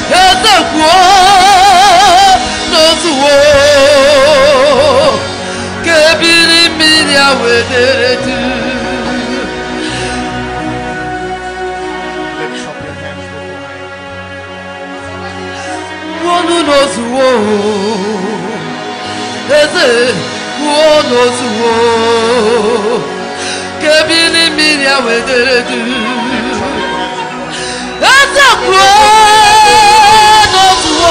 ezekwuo n'ozuwo kebiri mmiri a wedere du. Wonu n'ozuwo ezekwuo n'ozuwo kebiri mmiri a wedere du. Ezekwuo n'ozuwo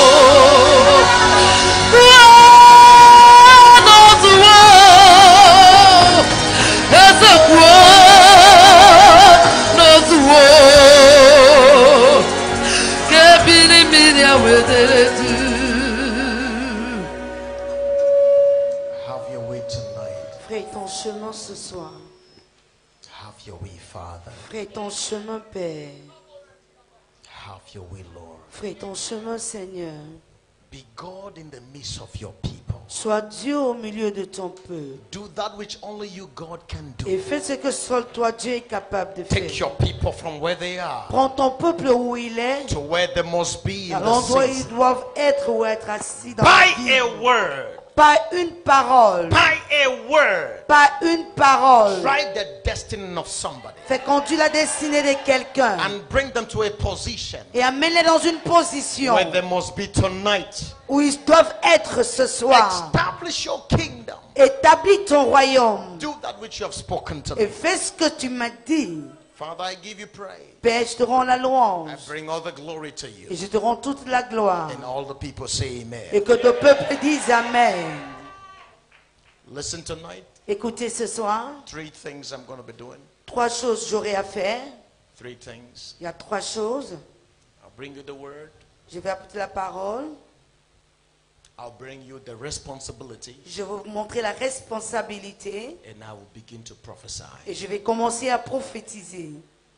Have your way tonight. Fais ton chemin ce soir. Have your way, Father. Fais ton chemin, Père. Have your way, Lord. Fais ton chemin, Seigneur. Be God in the midst of your people. Sois Dieu au milieu de ton peuple. Do that which only you, God, can Et do. fais ce que seul toi, Dieu, est capable de faire. Take your people from where they are Prends ton peuple où il est, to where they must be à in the l'endroit où ils season. doivent être ou être assis dans By la vie. a word. Pas une parole. By a word. Pas une parole. Write the destiny of somebody Fais conduire la destinée de quelqu'un. and bring them to a position Et amène-les dans une position where they must be tonight. où ils doivent être ce soir. Establish your kingdom. Établis ton royaume. Do that which you have spoken to Et me. fais ce que tu m'as dit. Father, I give you praise. Père, je te rends la I louange. bring all the glory to Et you. je te rends toute la gloire. And all the people say Et amen. que le peuple dise Amen. Listen tonight. Écoutez ce soir. 3 things I'm going to be doing. 3 choses j'aurai à faire. 3 things. Il y a 3 choses. I'll bring you the word. Je vais apporter la parole. I'll bring you the responsibility. Je vais vous montrer la responsabilité. And I will begin to prophesy. Et je vais commencer à prophétiser.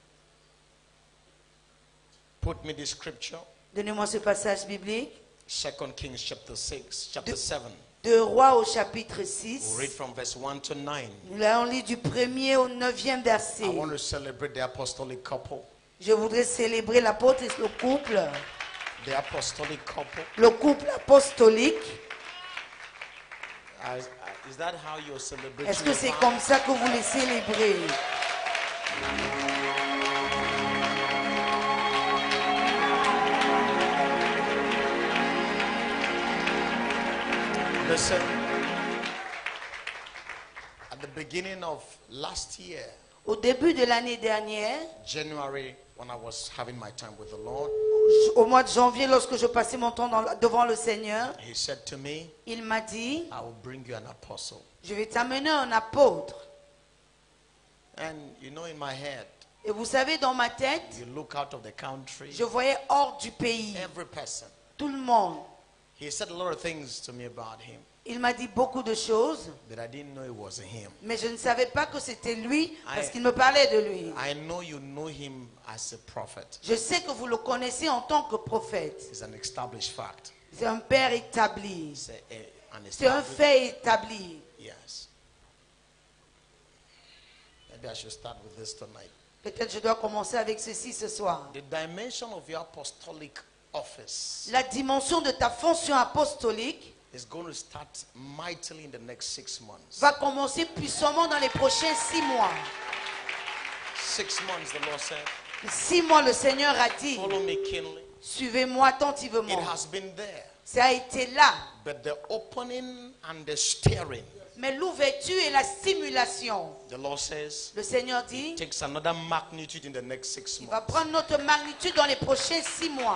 Put me the scripture. Donnez-moi ce passage biblique. 2 Kings chapter 6, chapter 7. De Rois au chapitre 6. We'll read from verse 1 to 9. Nous allons lire du 1er au 9e verset. I want to celebrate the apostolic couple. Je voudrais célébrer l'apôtre et le couple. The apostolic couple. Le couple apostolique. Is that how you're celebrating? Est-ce que your c'est father? comme ça que vous les célébrez? Listen. At the beginning of last year, Au début de l'année dernière, January, when I was having my time with the Lord, au mois de janvier, lorsque je passais mon temps devant le Seigneur, He said to me, il m'a dit, I will bring you an apostle. je vais t'amener un apôtre. And you know, in my head, Et vous savez, dans ma tête, you look out of the country, je voyais hors du pays, every person. tout le monde. He said a lot of things to me about him, Il m'a dit beaucoup de choses, but I didn't know it was him. mais je ne savais pas que c'était lui, parce qu'il me parlait de lui. I know you know him as a prophet. Je sais que vous le connaissez en tant que prophète. It's an established fact. C'est un père établi. An C'est un established, fait établi. yes. Maybe I should start with this tonight. Peut-être je dois commencer avec ceci ce soir. The dimension of your apostolic office La dimension de ta fonction apostolique is going to start mightily in the next 6 months. va commencer puissamment dans les prochains 6 mois. 6 months, the Lord said. 6 mois, le Seigneur a dit, Follow me keenly. suivez-moi It attentivement. has been there, Ça a été là. but the opening and the stirring, Mais l'ouverture et la stimulation, the Lord says, le Seigneur dit, takes another magnitude in the next 6 il va months. prendre notre magnitude dans les prochains 6 mois.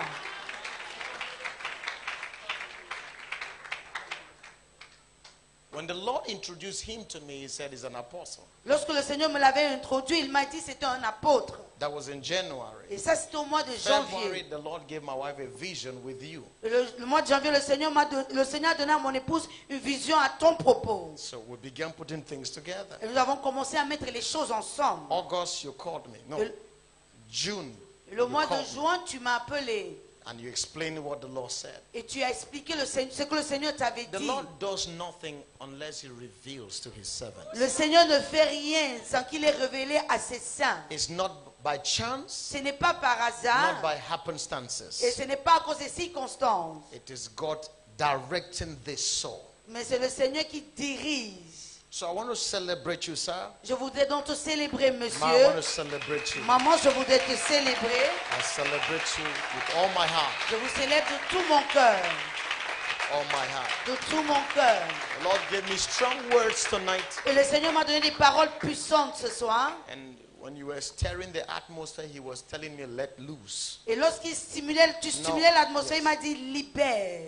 When the Lord introduced him to me, he said he's an apostle. Lorsque le Seigneur me l'avait introduit, il m'a dit c'était un apôtre. That was in January. Et ça, c'était au mois de February, janvier. the Lord gave my wife a vision with you. Le mois de janvier, le Seigneur a donné à mon épouse une vision à ton propos. So we began putting things together. Et nous avons commencé à mettre les choses ensemble. August, you called me. No, Le- June, Le you mois de called me, juin, tu m'as appelé. and you explained what the Lord said. Et tu as expliqué ce que le Seigneur t'avait The dit. Lord does nothing unless he reveals to his servants. Le Seigneur ne fait rien sans qu'il ait révélé à ses saints. It's not by chance, Ce n'est pas par not hasard by et happenstances. ce n'est pas à cause des circonstances. It is God directing this soul. Mais c'est le Seigneur qui dirige. So I want to celebrate you, sir. Je voudrais donc te célébrer, Ma, I monsieur. want to celebrate you. Maman, je voudrais te célébrer. I celebrate you with all my heart. Je vous célèbre de tout mon cœur. All my heart. De tout mon cœur. The Lord gave me strong words tonight. Et le Seigneur m'a donné des paroles puissantes ce soir. And when you were stirring the atmosphere, He was telling me, let loose. Et lorsqu'il stimulait, tu stimulais l'atmosphère, il m'a dit libère.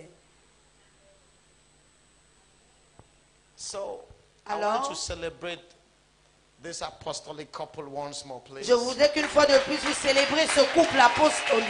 So I Alors? want to celebrate this apostolic couple once more, please. Je voudrais qu'une fois de plus vous célébrez ce couple apostolique.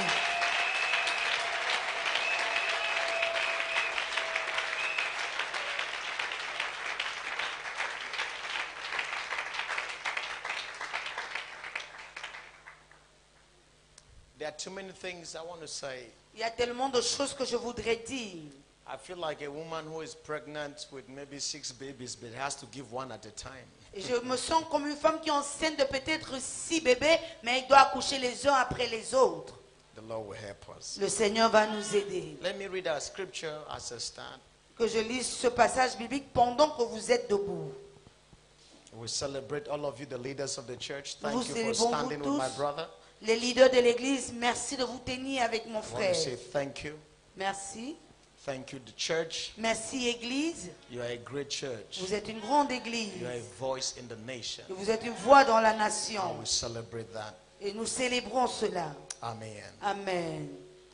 There are too many things I want to say. Il y a tellement de choses que je voudrais dire. I feel like a woman who is pregnant with maybe 6 babies, but has to give one at a time. Et je me sens comme une femme qui est enceinte de peut-être 6 bébés, mais elle doit accoucher les uns après les autres. The Lord will help us. Le Seigneur va nous aider. Let me read our scripture as a start. Que je lise ce passage biblique pendant que vous êtes debout. We celebrate all of you, the leaders of the church. Nous Thank vous you for célébrons standing vous with my tous. brother. Les leaders de l'église, merci de vous tenir avec mon I want frère. to say thank you. Merci. Thank you, the church. Merci église. You are a great church. Vous êtes une grande église. You are a voice in the nation. Et vous êtes une voix dans la I nation. will celebrate that. Et nous célébrons cela. Amen. Amen.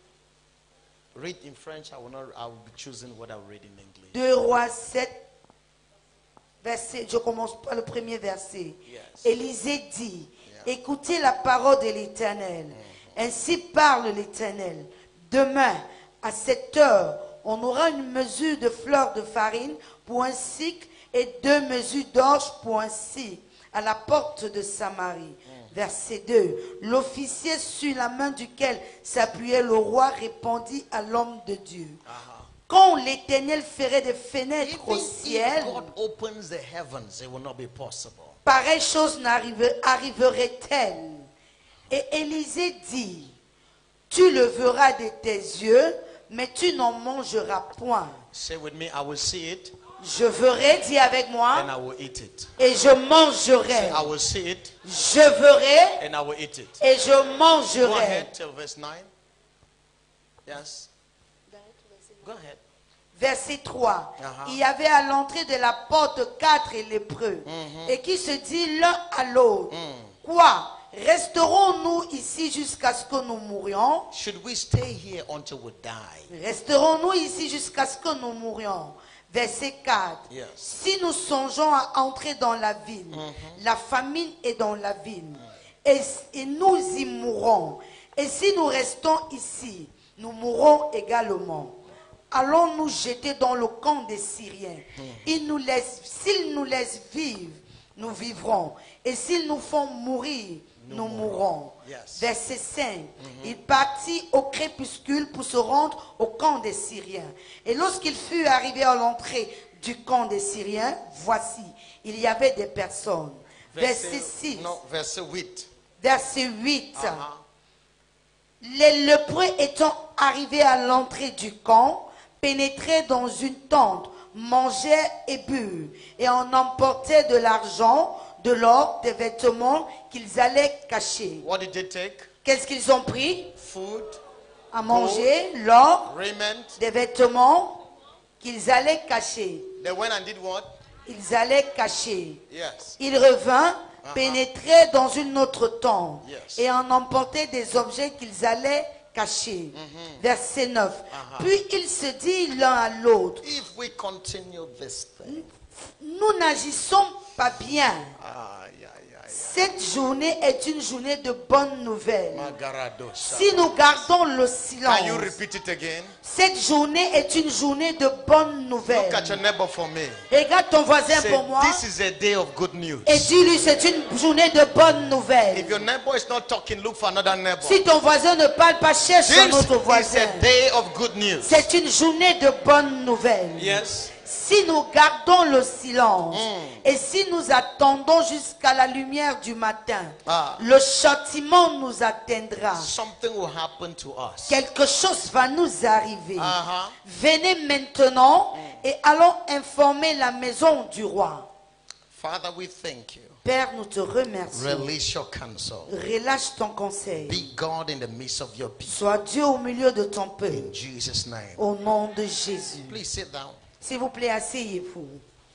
Read in French. I will be choosing what I will read in English. 2 Rois 7, verset, je commence par le premier verset. Yes. Élisée dit, Yeah. écoutez la parole de l'Éternel. Ainsi parle l'Éternel. Demain, à cette heure, on aura une mesure de fleur de farine pour un cycle et 2 mesures d'orge pour un cycle à la porte de Samarie. Verset 2. L'officier sur la main duquel s'appuyait le roi répondit à l'homme de Dieu. Quand l'Éternel ferait des fenêtres au Even ciel, if God opens the heavens, it will not be possible. pareille chose arriverait-elle? Et Élisée dit, tu le verras de tes yeux, mais tu n'en mangeras point. Say with me, I will see it Je verrai, dis avec and moi, I will eat it. et je mangerai. I will see it Je verrai, and I will eat it. et je Go mangerai. ahead till verse 9. Yes. Go ahead. Verset 3. Uh-huh. Il y avait à l'entrée de la porte 4 lépreux, et qui se dit l'un à l'autre, quoi? Resterons-nous ici jusqu'à ce que nous mourions? Should we stay here until we die? Resterons-nous ici jusqu'à ce que nous mourions? Verset 4. Yes. Si nous songeons à entrer dans la ville, la famine est dans la ville, et nous y mourrons. Et si nous restons ici, nous mourrons également. Allons nous jeter dans le camp des Syriens. S'ils nous laissent vivre, nous vivrons. Et s'ils nous font mourir, nous mourrons. Yes. Verset 5. Il partit au crépuscule pour se rendre au camp des Syriens. Et lorsqu'il fut arrivé à l'entrée du camp des Syriens, voici, il y avait des personnes. Verset 6. No, verse 8. Verset 8. Uh-huh. Les lépreux étant arrivés à l'entrée du camp, pénétraient dans une tente, mangeaient et burent, et en emportaient de l'argent, de l'or, des vêtements qu'ils allaient cacher. What did they take? Qu'est-ce qu'ils ont pris? Food, À manger, l'or, raiment. des vêtements qu'ils allaient cacher. They went and did what? Ils allaient cacher. Yes. Il revint, pénétrait dans une autre tente, Yes. et en emportait des objets qu'ils allaient cacher. Verset 9. Puis ils se disent l'un à l'autre, If we continue this thing, nous n'agissons pas bien. yeah. Cette journée est une journée de bonnes nouvelles. Magaradosha. Si nous gardons le Can you silence, repeat it again? cette journée est une journée de bonnes nouvelles. Look at your neighbor for me. Regarde ton voisin Say, pour moi this is a day of good news. et dis-lui c'est une journée de bonnes nouvelles. If your neighbor is not talking, look for another neighbor. Si ton voisin ne parle pas, cherche un This autre is voisin. a day of good news. C'est une journée de bonnes nouvelles. Yes. Si nous gardons le silence et si nous attendons jusqu'à la lumière du matin, le châtiment nous atteindra. Something will happen to us. Quelque chose va nous arriver. Venez maintenant et allons informer la maison du roi. Father, we thank you. Père, nous te remercions. Release your counsel. Relâche ton conseil. Be God in the midst of your people. Sois Dieu au milieu de ton peuple. In Jesus' name. Au nom de Jésus. Please sit down. S'il vous plaît, asseyez-vous.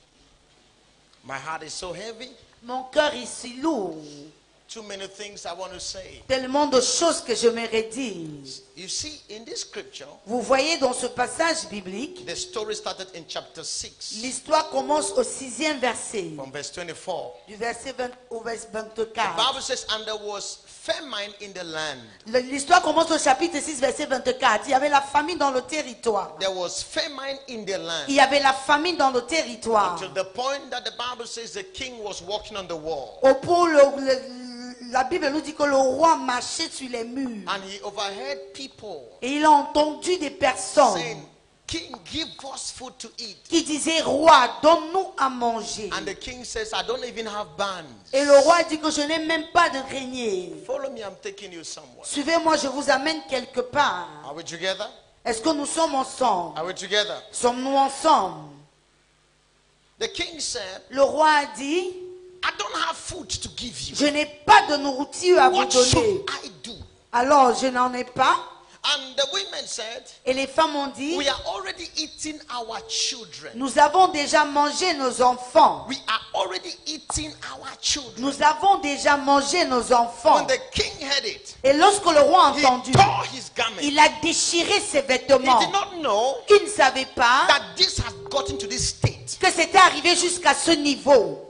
My heart is so heavy. Mon cœur est si lourd. Too many things I want to say. Tellement de choses que j'aimerais dire. You see, in this scripture, Vous voyez dans ce passage biblique, the story started in chapter 6, l'histoire commence au 6e verset, from verse 24. du verset 20 au verset The 24. Bible says, and there was famine in the land. L'histoire commence au chapitre 6, verset 24. Il y avait la famine dans le territoire. There was famine in the land. Il y avait la famine dans le territoire. To the point that the Bible says the king was walking on the wall. Au point la Bible nous dit que le roi marchait sur les murs. And he overheard people Et il a entendu des personnes saying, King, give us food to eat. qui disaient, roi, donne-nous à manger. And the king says, I don't even have bands. Et le roi dit que je n'ai même pas de grenier. Follow me, I'm taking you somewhere. Suivez-moi, je vous amène quelque part. Are we together? Est-ce que nous sommes ensemble? Are we together? Sommes-nous ensemble? The king said, Le roi a dit, I don't have food to give you. je n'ai pas de nourriture à vous What donner. should I do? Alors, je n'en ai pas. And the women said, Et les femmes ont dit, we are already eating our children. nous avons déjà mangé nos enfants. We are already eating our children. Nous avons déjà mangé nos enfants. When the king heard it, Et lorsque le roi a he entendu, tore his garment. il a déchiré ses He vêtements. did not know Il ne savait pas that this has gotten to this state. que c'était arrivé jusqu'à ce niveau.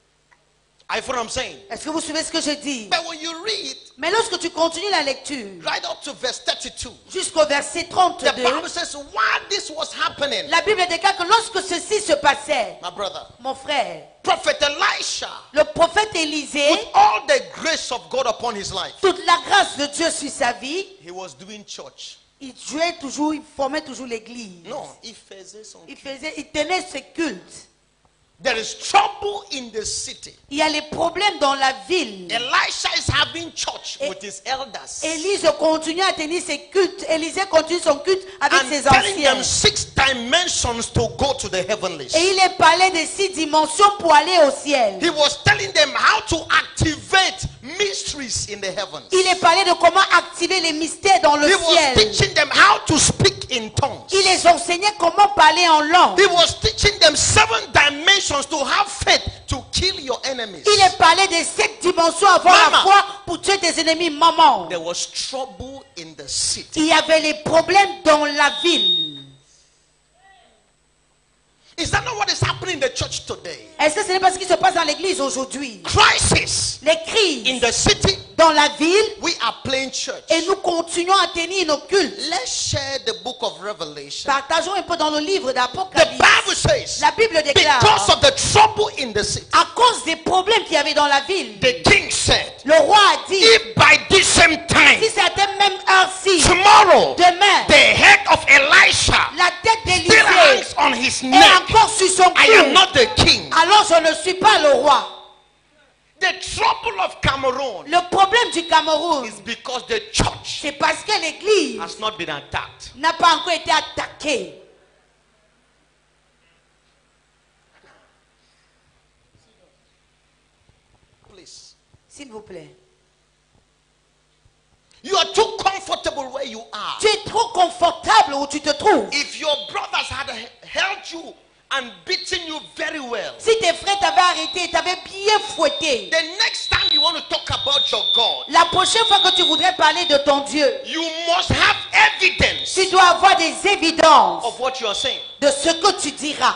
I follow what I'm saying. Est-ce que vous suivez ce que je dis? But when you read Mais lorsque tu continues la lecture right up to verse 32, jusqu'au verset the 32, Bible says while this was happening, la Bible déclare que lorsque ceci se passait, my brother, mon frère, Prophet Elisha, le prophète Élisée, with all the grace of God upon his life, toute la grâce de Dieu sur sa vie, he was doing church. il jouait toujours, il formait toujours l'église. No, he faisait son Il tenait ses cultes. There is trouble in the city. Il y a les problèmes dans la ville. Elisha is having church with his elders. Élise continue à tenir ses cultes. Élisée continue son culte avec And ses telling anciens. them 6 dimensions to go to the heavenlies. Et il est parlé de 6 dimensions pour aller au ciel. He was telling them how to activate mysteries in the heavens. Il est parlé de comment activer les mystères dans le He was ciel. teaching them how to speak in tongues. Il les enseignait comment parler en langue. He was teaching them 7 dimensions to have faith to kill your enemies. Il est parlé de 7 dimensions avoir la Maman. foi pour tuer tes ennemis. Maman. There was trouble in the city. Il y avait les problèmes dans la ville. Is that not what is happening in the church today? Est-ce que ce n'est pas ce qui se passe dans l'église aujourd'hui? Crisis Les crises in the city. dans la ville. We are playing church. Et nous continuons à tenir nos cultes. Let's share the book of Revelation. Partageons un peu dans le livre The d'Apocalypse. Bible says, La Bible déclare, because of the trouble in the city, à cause des problèmes qu'il y avait dans la ville, the king said, le roi a dit, if by this same time, si c'est à cette même heure-ci, tomorrow, demain, the head of Elisha la tête still d'Élisée hangs on his est neck, encore sur son I am cou, not the king. alors je ne suis pas le roi. The trouble of Cameroon Le problème du Cameroun, is because the church c'est parce que l'église has not been attacked. n'a pas encore été attaquée. Please. S'il vous plaît. You are too comfortable where you are. Tu es trop confortable où tu te trouves. If your brothers had held you and beaten you very well, Si tes frères t'avaient arrêté, t'avaient bien fouetté, the next time you want to talk about your God, la prochaine fois que tu voudrais parler de ton Dieu, you must have evidence tu dois avoir des évidences of what you are saying. de ce que tu diras.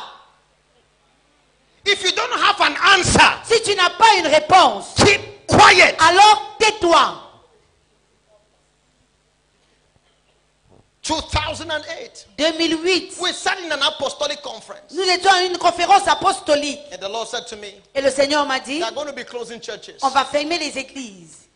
If you don't have an answer, Si tu n'as pas une réponse, keep quiet. alors tais-toi. 2008, 2008, we sat in an apostolic conference, nous étions à une conférence apostolique. and the Lord said to me, Et le Seigneur m'a dit, they are going to be closing churches. on va fermer les églises.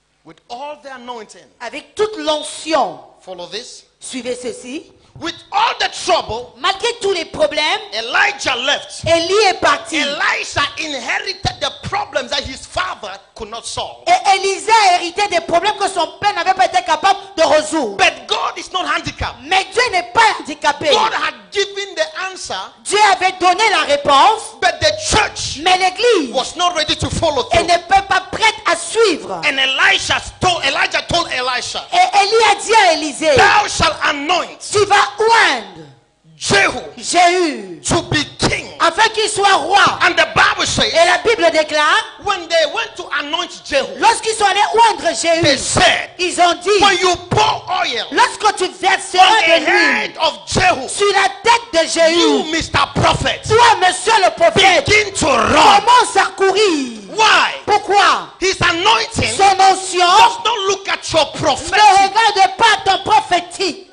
with all the anointing. avec toute l'onction. Follow this. Suivez ceci. With all the trouble, Malgré tous les problèmes, Elijah left. Élie est parti. Elisha inherited the problems that his father could not solve. Et Élisée a hérité des problèmes que son père n'avait pas été capable de résoudre. But God is not handicapped. Mais Dieu n'est pas handicapé. God had given the answer, Dieu avait donné la réponse, but the church mais l'église was not ready to follow elle through. n'est pas prête à suivre. And Elijah told Elisha, Et Élie a dit à Élisée, thou shalt anoint tu vas oindre Jehu Jéhu to be king. afin qu'il soit roi. And the Bible says, Et la Bible déclare, when they went to anoint Jehu, lorsqu'ils sont allés oindre they Jéhu, said, ils ont dit, when you pour oil lorsque tu on verseras the de l'huile head of Jehu, sur la tête de you, Jéhu, Mr. Prophet, toi, monsieur le prophète, begin to run. commence à courir. Why? Pourquoi? His anointing Son onction does not look at your ne prophetic. regarde pas ton prophétique.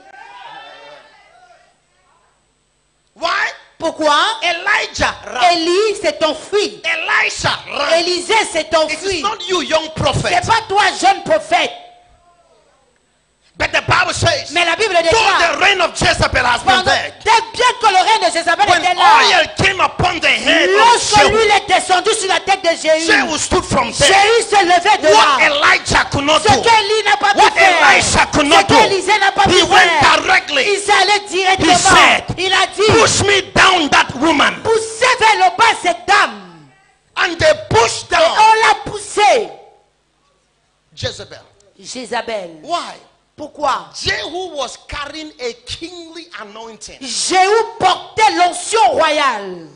Why? Pourquoi? Elijah ran. Élie s'est enfui. Elisha ran. Élisée s'est It is enfui. not you, young prophet. C'est pas toi, jeune prophète. But the Bible says, Mais la Bible though déclare, the reign of Jezebel has been there, bien que le règne de Jézabel when était là, oil came upon the head of lorsque Jehu, l'huile est descendue sur la tête de Jéhu, Jehu stood from there. Jéhu se levait de What là. Elijah could not Ce do, qu'Élie n'a pas what pu faire, Elisha could ce not do, qu'Élisée n'a pas pu he went faire, directly. il s'est allé directement. He said, Il a dit, push me down that woman. poussez vers le bas cette dame. And they pushed Et down on l'a poussée. Jezebel. Jézabel. Why? Pourquoi? Jehu was carrying a kingly anointing. Jéhu portait l'onction royale.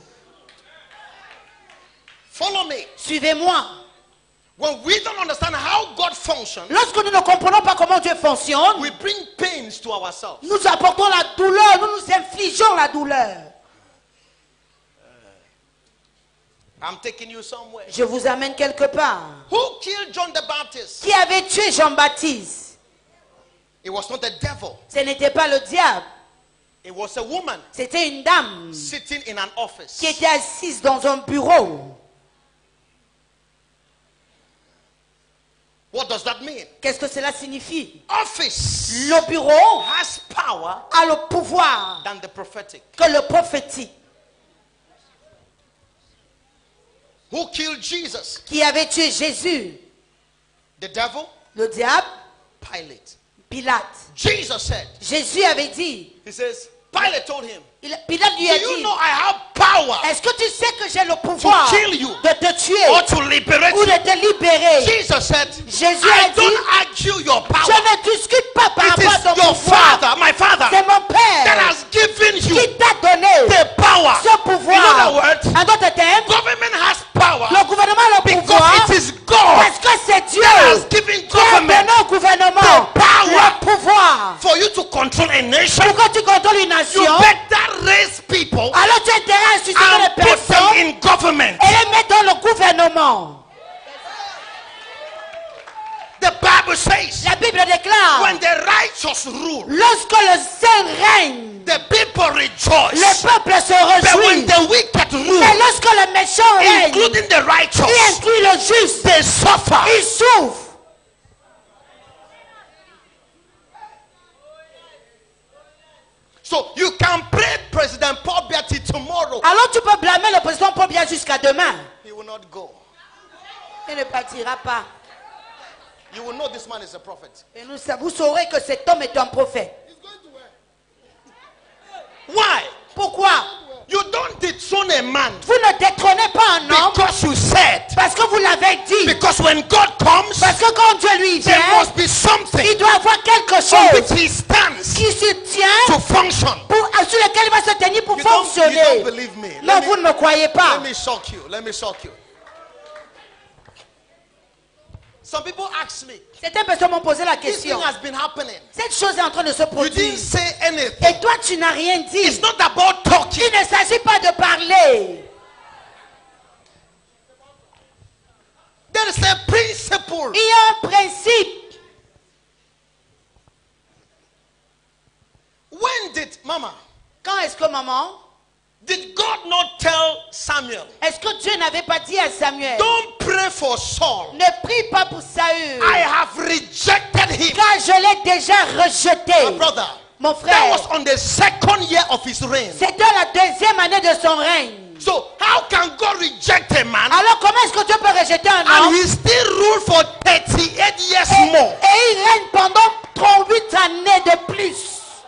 Follow me. Suivez-moi. When we don't understand how God functions, Lorsque nous ne comprenons pas comment Dieu fonctionne, we bring pains to ourselves. nous apportons la douleur, nous nous infligeons la douleur. I'm taking you somewhere. Je vous amène quelque part. Who killed John the Baptist? Qui avait tué Jean-Baptiste? It was not the devil. Ce n'était pas le diable. It was a woman C'était une dame sitting in an office. qui était assise dans un bureau. What does that mean? Qu'est-ce que cela signifie? Office Le bureau has power a le pouvoir than the prophetic. que le prophétique. Who killed Jesus? Qui avait tué Jésus? The devil? Le diable? Pilate. Pilate. Jesus said, Jésus avait dit, he says, Pilate told him, Pilate lui do a you dit, know I have power est-ce que tu sais que j'ai le pouvoir to kill you de te tuer or to liberate ou you? de te libérer? Jesus said, Jésus I a dit, don't argue your je power. ne discute pas par It rapport à is ton your pouvoir. father, my father, C'est mon that Père has given you qui t'a donné the power. ce pouvoir. In other words, En d'autres termes, government has power le gouvernement a le pouvoir because it is God parce que c'est Dieu that has given qui a government donné au gouvernement the power le pouvoir. for you to control a nation. Pour que tu contrôles une nation, You better raise people alors tu as intérêt à susciter and les put them personnes in government. et les mettre dans le gouvernement. The Bible says, La Bible déclare, when the righteous rule, lorsque le saint règne, the people rejoice. le peuple se But when réjouit. the wicked rule, Mais lorsque le méchant règne, including the qui righteous, inclut le juste, they suffer. il souffre. So you can pray President Paul Biya tomorrow. Alors tu peux blâmer le président Paul Biya jusqu'à demain. He will not go. Il ne partira pas. You will know this man is a prophet. Et vous saurez que cet homme est un prophète. Why? Pourquoi? You don't dethrone a man Vous ne détrônez pas un homme because you said. parce que vous l'avez dit. Because when God comes, Parce que quand Dieu lui there vient, must be something il doit avoir quelque on which chose he stands qui se tient, to function. sur lequel il va se tenir pour You don't fonctionner. believe me. Non, vous ne me croyez pas. Let me shock you. Let me shock you. Some people ask me, Certaines personnes m'ont posé la this thing question. has been happening. Cette chose est en train de se You produire. didn't say anything. Et toi, tu n'as rien dit. It's not about talking. Il ne s'agit pas de parler. There is a principle. Il y a un principe. When did, Mama, Quand est-ce que maman, Did God not tell Samuel, Est-ce que Dieu n'avait pas dit à Samuel, don't pray for Saul, ne prie pas pour Saül, I have rejected him? car je l'ai déjà rejeté. My brother, Mon that frère, was on the 2nd year of his reign. c'était la deuxième année de son règne. So how can God reject a man Alors comment est-ce que Dieu peut rejeter un and homme he still rule for 38 years et more? il règne pendant 38 années de plus?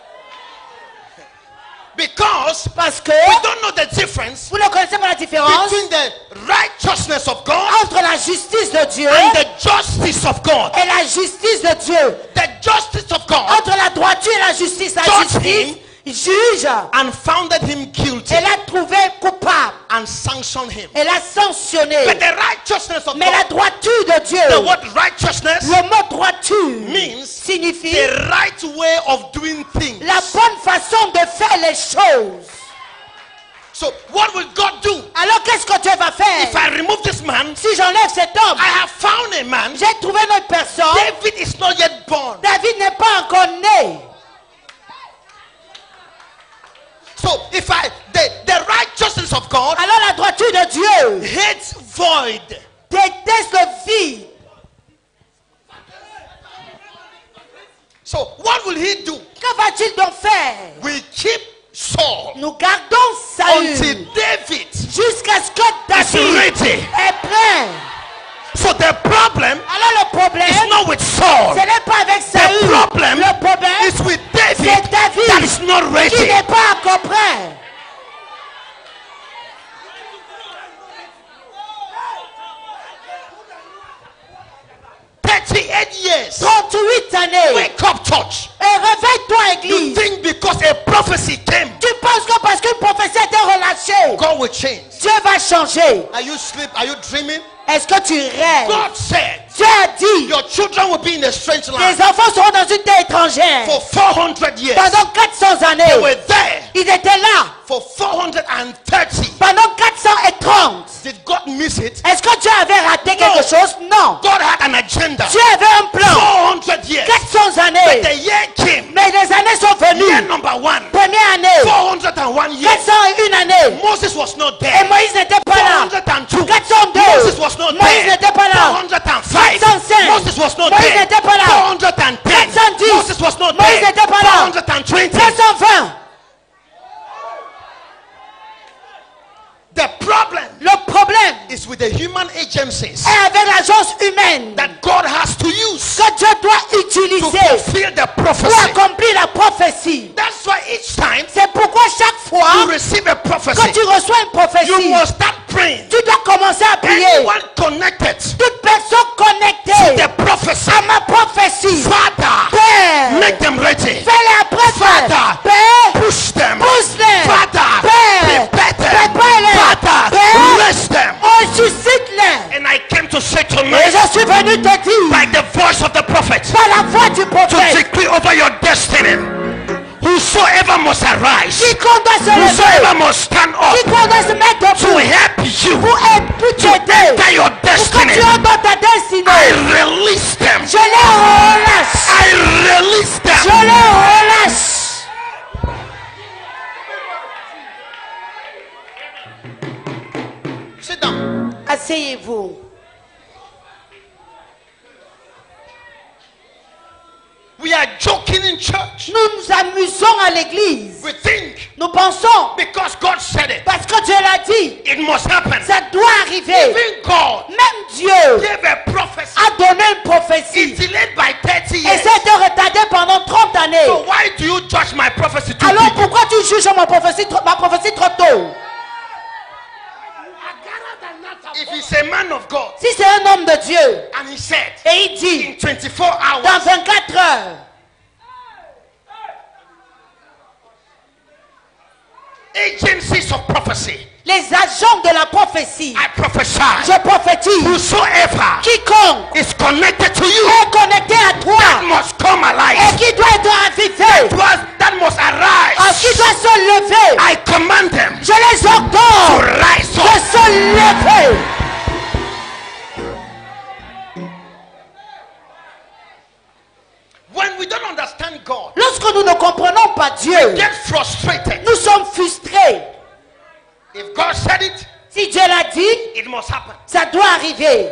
Because Parce que we don't know the difference vous ne connaissez pas la différence between the righteousness of God entre la justice de Dieu and the justice of God. et la justice de Dieu. The justice of God Entre la droiture et la justice, la Judge justice juge. and founded him guilty Elle a trouvé coupable. and sanctioned him. Elle a sanctionné. But the righteousness of Mais la God, droiture de Dieu, the word righteousness le mot droiture means signifie the right way of doing things. la bonne façon de faire les choses. So what will God do? Alors qu'est-ce que Dieu va If faire? I remove this man, Si j'enlève cet homme, I have found a man. j'ai trouvé une autre personne. David is not yet born. David n'est pas encore né. So if the righteousness of God Alors la droiture de Dieu hates void. déteste le vide. So what will he do? Que va-t-il donc faire? We keep Saul Nous gardons Saül until David jusqu'à ce que is David ready. est prêt. So the problem Alors le problème, is not with Saul. ce n'est pas avec Saül. The problem Le problème, is with David c'est David that is not qui ready. n'est pas encore prêt. Years. 38 années. Wake up, church. Et réveille-toi, You église. think because a prophecy came, Tu penses que parce qu'une prophétie a été relâchée, God will change? Dieu va changer? Are you sleep? Are you dreaming? Est-ce que tu rêves? God said Dieu a dit, your children will be in a strange land tes enfants seront dans une terre étrangère. for 400 years. Pendant 400 They années, were there ils étaient là. for 430. Pendant 430. Did God miss it? Est-ce que Dieu avait raté quelque chose? Non. God had an agenda. Dieu avait un plan. 400 years. 400 But années. the year came. Mais les années sont Year venues. number 1. Première année, 401 years. 401 année. Moses was not Et there. Moïse n'était pas là. 402. 402. Moses was not Moïse there. n'était pas là. 405. 405. Moses was not Moïse there. n'était pas là. 410. 410. Moses was not Moïse there. n'était pas là. 420. 420. The problem Le problème is with the human agencies est avec l'agence humaine that God has to use que Dieu doit to utiliser fulfill the pour prophecy. accomplir la prophétie. That's why each time C'est pourquoi chaque you fois receive a que prophecy, tu reçois une you prophétie, must start praying. tu dois commencer à prier. Anyone connected Toute personne to connectée the prophecy, à ma prophétie, Father, Père, make them ready. fais-les après Father, Père, push them. pousse-les. Father, Père, prepare them. prépare-les. Father, Père, raise them. ressuscite-les. And I came to say Et tonight, je suis venu te dire, by the voice of the prophet, par la voix du to prophète, decree over your destiny. Whosoever must arise, quiconque doit se lever, whosoever must stand up quiconque doit se mettre to debout help you pour t'aider, enter your pour que destiny, tu entres dans ta I destinée. release them. Je les relâche. I release Je them. les relâche. Sit down. Asseyez-vous. We are joking in church. Nous nous amusons à l'église. We think Nous pensons, because God said it, parce que Dieu l'a dit, it must happen. ça doit arriver. Even God Même Dieu gave a prophecy. a donné une prophétie. It's delayed by 30 Et years. ça a été retardé pendant 30 années. So why do you judge my prophecy too Alors quick? pourquoi tu juges ma prophétie trop tôt? If he's a man of God Si c'est un homme de Dieu, and he said et il dit, in 24 hours, dans 24 heures, agencies of prophecy, les agents de la prophétie, I prophesy, je prophétise, whosoever quiconque is connected to you est connecté à toi must come et alive. qui doit être ravivé, That must arise. qui doit se lever, I command them je les to ordonne rise de up. se lever. When we don't understand God, Lorsque nous ne comprenons pas Dieu, get frustrated. nous sommes frustrés. If God said it, Si Dieu l'a dit, it must happen. ça doit arriver.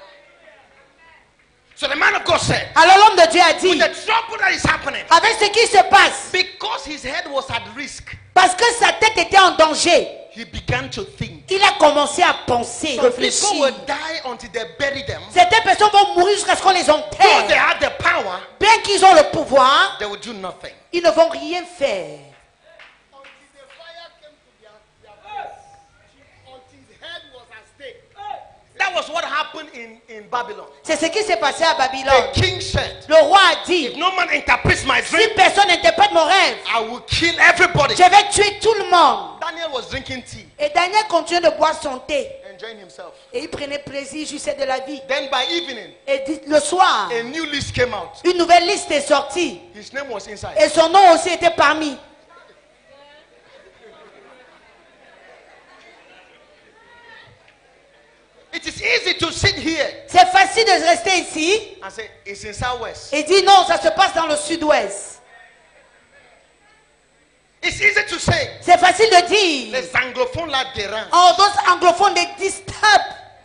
So the man of God said, Alors l'homme de Dieu a dit, with the trouble that is happening, avec ce qui se passe, because his head was at risk, parce que sa tête était en danger, he began to think. il a commencé à penser, Some people réfléchir. will die until they bury them. Certaines personnes vont mourir jusqu'à ce qu'on les Though they enterre. have the power, Bien qu'ils ont le pouvoir, they will do nothing. ils ne vont rien faire. Until the fire came to their face. Until his head was at stake. That was what happened in Babylon. C'est ce qui s'est passé à The Babylone. king said, Le roi a if dit, no man interprets my si dream, personne n'interprète mon rêve, I will kill everybody. je vais tuer tout le monde. Daniel was drinking tea, Et Daniel continuait de boire son thé. enjoying himself. Et il prenait plaisir, jouissait de la vie. Then by evening, Et le soir, a new list came out. une nouvelle liste est sortie. His name was inside. Et son nom aussi était parmi. It is easy to sit here C'est facile de rester ici and say, it's in Southwest. et dire non, ça se passe dans le sud-ouest. It's easy to say, C'est facile de dire, les anglophones là dérangent. oh, those anglophones, they disturb.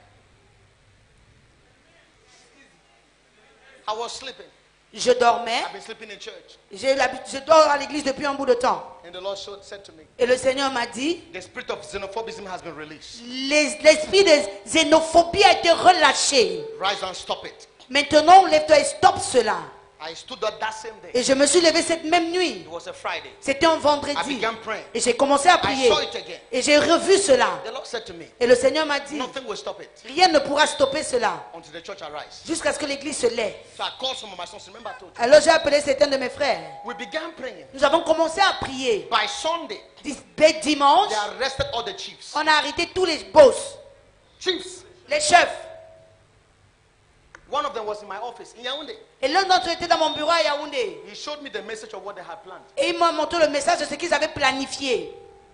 I was sleeping. Je dormais. I've been sleeping in church. Je dors à l'église depuis un bout de temps. And the Lord said to me, Et le Seigneur m'a dit, the spirit of xenophobism has been released. l'esprit de xénophobie a été relâché. Rise and stop it. Maintenant, lève-toi et stoppe cela. I stood up that same day. Et je me suis levé cette même nuit. It was a Friday. C'était un I vendredi. began praying. Et j'ai commencé à I prier. saw it again. Et j'ai revu cela. The Lord said to me, Et le Seigneur m'a dit, nothing will stop it rien ne pourra stopper cela until the church arise. jusqu'à ce que l'église se lève. So I called some of my sons. Remember I told you. Alors j'ai appelé certains de mes frères. We began praying. Nous avons commencé à prier. By Sunday, Dimanche, they arrested all the chiefs. on a arrêté tous les boss, Chiefs. les chefs. One of them was in my office in Yaoundé. Et l'un d'entre eux était dans mon bureau à Yaoundé. He showed me the message of what they had planned. Et il m'a montré le message de ce qu'ils avaient planifié.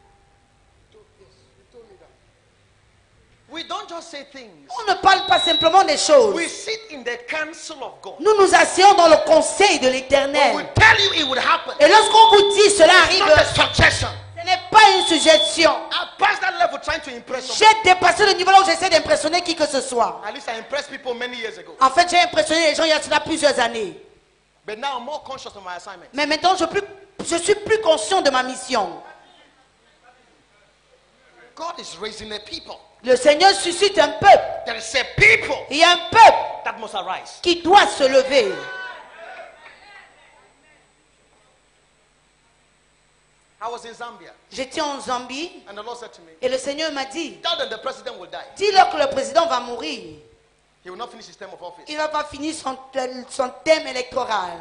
We don't just say things. On ne parle pas simplement des choses. We sit in the council of God. Nous nous asseyons dans le conseil de When we l'Éternel. tell you it would happen, Et lorsqu'on vous dit cela it's arrive, not a suggestion. ce n'est pas une suggestion. I passed that level trying to impress someone. J'ai dépassé le niveau là où j'essaie d'impressionner qui que ce soit. At least I impressed people many years ago. En fait, j'ai impressionné les gens il y a cela plusieurs années. But now I'm more conscious of my assignment. Mais maintenant, je suis plus conscient de ma mission. God is raising a people. Le Seigneur suscite un peuple. There is a people Il y a un peuple that must arise. qui doit se lever. I was in Zambia, J'étais en Zambie and the Lord said to me, et le Seigneur m'a dit, tell them the president will die. dis-leur que le président va mourir. He will not finish his term of office. Il ne va pas finir son thème électoral.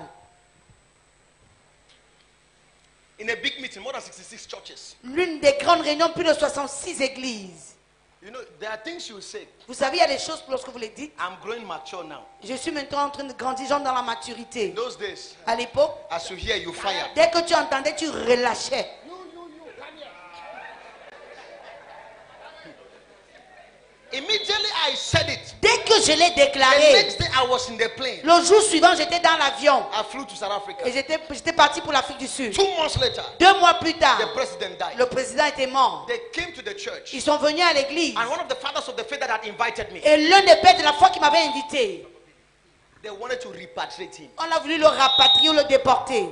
In a big meeting, more than 66 churches. L'une des grandes réunions, plus de 66 églises. You know, there are things you say. Vous savez, il y a des choses lorsque vous les dites. I'm growing mature now. Je suis maintenant en train de grandir, genre dans la maturité. In those days, À l'époque, as you hear, you fire. dès que tu entendais, tu relâchais. Immediately I said it. Dès que je l'ai The déclaré, next day I was in the plane. le jour suivant, j'étais dans l'avion. I flew to South Africa. Et j'étais parti pour l'Afrique du Sud. 2 months later, 2 mois plus tard, the president died. le président était mort. They came to the church. Ils sont venus à l'église. And one of the fathers of the faith that had invited me, Et l'un des pères de la foi qui m'avait invité, they wanted to repatriate him. on a voulu le rapatrier ou le déporter.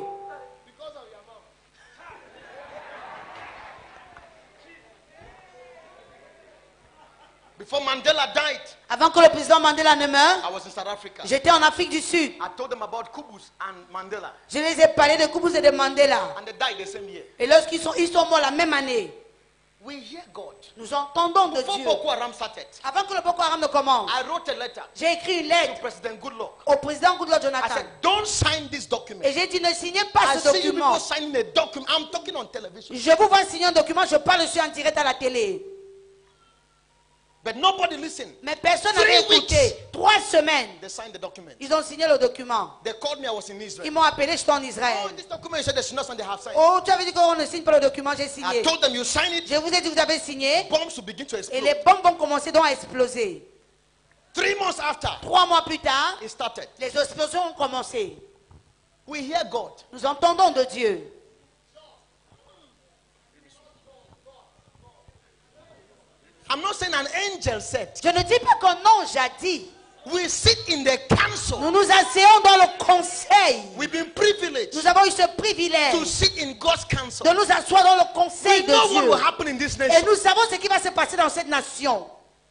Before Mandela died, Avant que le président Mandela ne meure, I was in South Africa. j'étais en Afrique du Sud. I told them about Kubus and Mandela. Je les ai parlé de Kubus et de Mandela. And they died the same year. Et lorsqu'ils sont morts la même année, We hear God. nous entendons de Before Dieu. Boko Haram started, Avant que le Boko Haram ne commence, I wrote a letter j'ai écrit une to lettre President Goodluck. au président Goodluck I Jonathan. said, don't sign this document. Et j'ai dit, ne signez pas I ce see you document. people signing a document. I'm talking on television. Je vous vois signer un document, je parle dessus en direct à la télé. But nobody listened. Mais personne 3 n'avait weeks. écouté. 3 semaines, They signed the document. ils ont signé le document. They called me. I was in Ils Israel. m'ont appelé, j'étais en Oh, Israël. this document, you said they should not sign. They have signed. Oh, tu avais dit qu'on ne signe pas le document, j'ai I signé. told them, you sign it. Je vous ai dit, vous avez signé. Bombs will begin to Et explode. les bombes vont commencer donc à exploser. 3 months after, 3 mois plus tard, it started. les explosions ont commencé. We hear God. Nous entendons de Dieu. I'm not saying an angel said. Je ne dis pas qu'un ange a dit. We sit in the council. Nous nous asseyons dans le conseil. We've been privileged Nous avons eu ce to privilège sit in God's council. de nous asseoir dans le conseil We de know what will Dieu. happen in this Et nation. nous savons ce qui va se passer dans cette nation.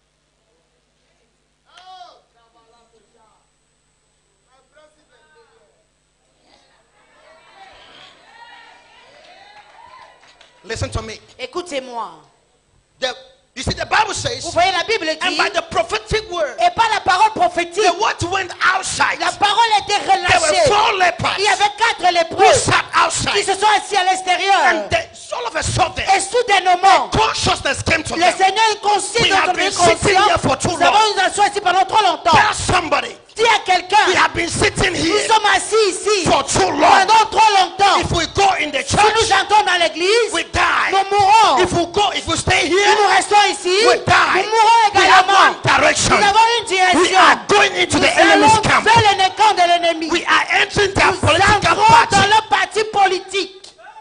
Listen to me. Écoutez-moi. You see, the Bible says, Vous voyez, la Bible and dit, by the prophetic word, et par la parole prophétique, the word went outside. la parole était There were relâchée. 4 lepers Il y avait 4 who lépreux sat qui outside. se sont assis à l'extérieur. And all of a sudden, Et soudainement, consciousness came to le them. Seigneur est conscient We de have notre been sitting here for too conscience. Nous avons long. nous assis ici pendant trop longtemps. Tell somebody, Dis à quelqu'un, we have been sitting nous here sommes assis ici for too long. pendant trop longtemps. If we go in the Si nous church, entrons dans l'église, we die. nous mourrons. If we stay Si nous here, restons ici, we nous die. mourrons We have également. one direction. Nous avons une We direction. are going into Nous the enemy's allons camp. vers le camp de l'ennemi. We are entering their Nous political entrons dans party. le parti politique.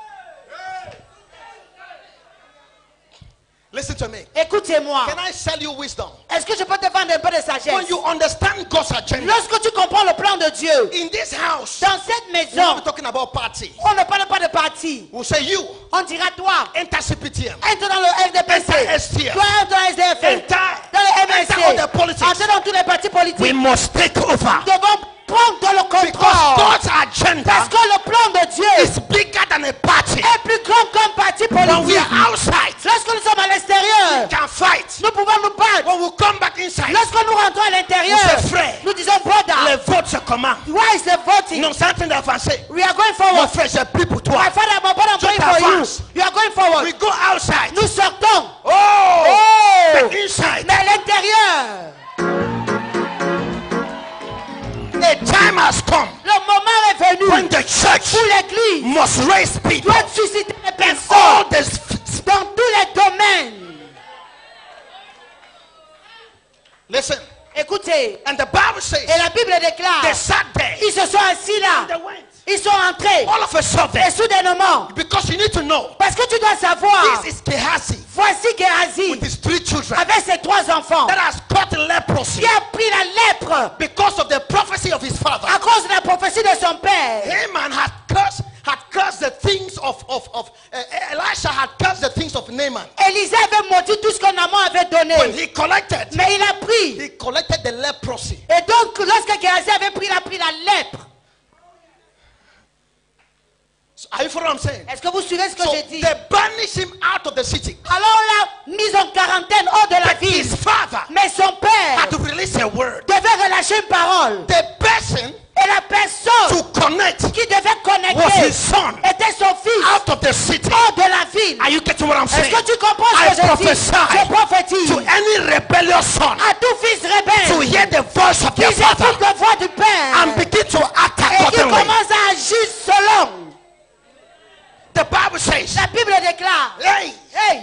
Listen to me. Écoutez-moi. Can I sell you wisdom? Est-ce que je peux te vendre un peu de When sagesse? you understand God's agenda, Lorsque tu comprends le plan de Dieu, in this house, dans cette we're not maison, talking about party. on ne parle pas de parti. We'll say you, On dira toi, enter CPTM, entre dans le FDPC, enter STF, toi entre dans le SDF, enter dans le enter all the MSC, politics. entre dans tous les partis politiques. We must take over. Nous devons prendre le Because contrôle. God's Parce agenda que le plan de Dieu is bigger than a party. est plus grand qu'un parti When we politique. are outside, Lorsque nous sommes à l'extérieur, we can fight. nous pouvons nous battre. When we come back inside, Lorsque nous rentrons à l'intérieur, Vous êtes frère. nous disons, brother, les votes se commandent. why is the voting? Non, c'est un train d'avancer. We are going Mon forward. frère, j'ai pris pour toi. My father, my brother, I'm Je praying for you. t'avance. You are going forward. We go outside. Nous sortons. Oh! Oh! But inside, Mais à l'intérieur, a time has come le moment est venu when the church où l'église must raise people doit susciter les in all personnes this. dans tous les domaines. Listen, Écoutez, and the Bible et says la Bible déclare, they sat there. ils se sont assis là, They went. ils sont entrés, All of a sudden, et soudainement, because you need to know, parce que tu dois savoir, this is Gehazi voici Géhazi with his 3 children avec ses 3 enfants that has caught leprosy qui a pris la lèpre because of the prophecy of his father. à cause de la prophétie de son père. Haman had cursed the things of Elisha had cursed the things of Naaman. Élisée avait maudit tout ce que Naaman avait When donné, he collected, mais il a pris. he collected the leprosy. Et donc, lorsque Géhazi avait pris, il a pris la lèpre. So, are you following what I'm saying? Est-ce que vous suivez ce que So je dis? they banished him out of the city. Alors on l'a mis en quarantaine hors de la But ville. his father Mais son père had to release a word. devait relâcher une parole. The person Et la personne to connect qui devait was connecter his son était son fils out of the city. hors de la ville. Are you getting what I'm Est-ce saying? que tu comprends I ce que je dis? prophesy Je prophétise to any rebellious son à tout fils to rebelle hear the voice of qui their écoute father la voix du Père and begin to act et qui accordingly. commence à agir selon. The Bible says, La Bible déclare, hey, hey,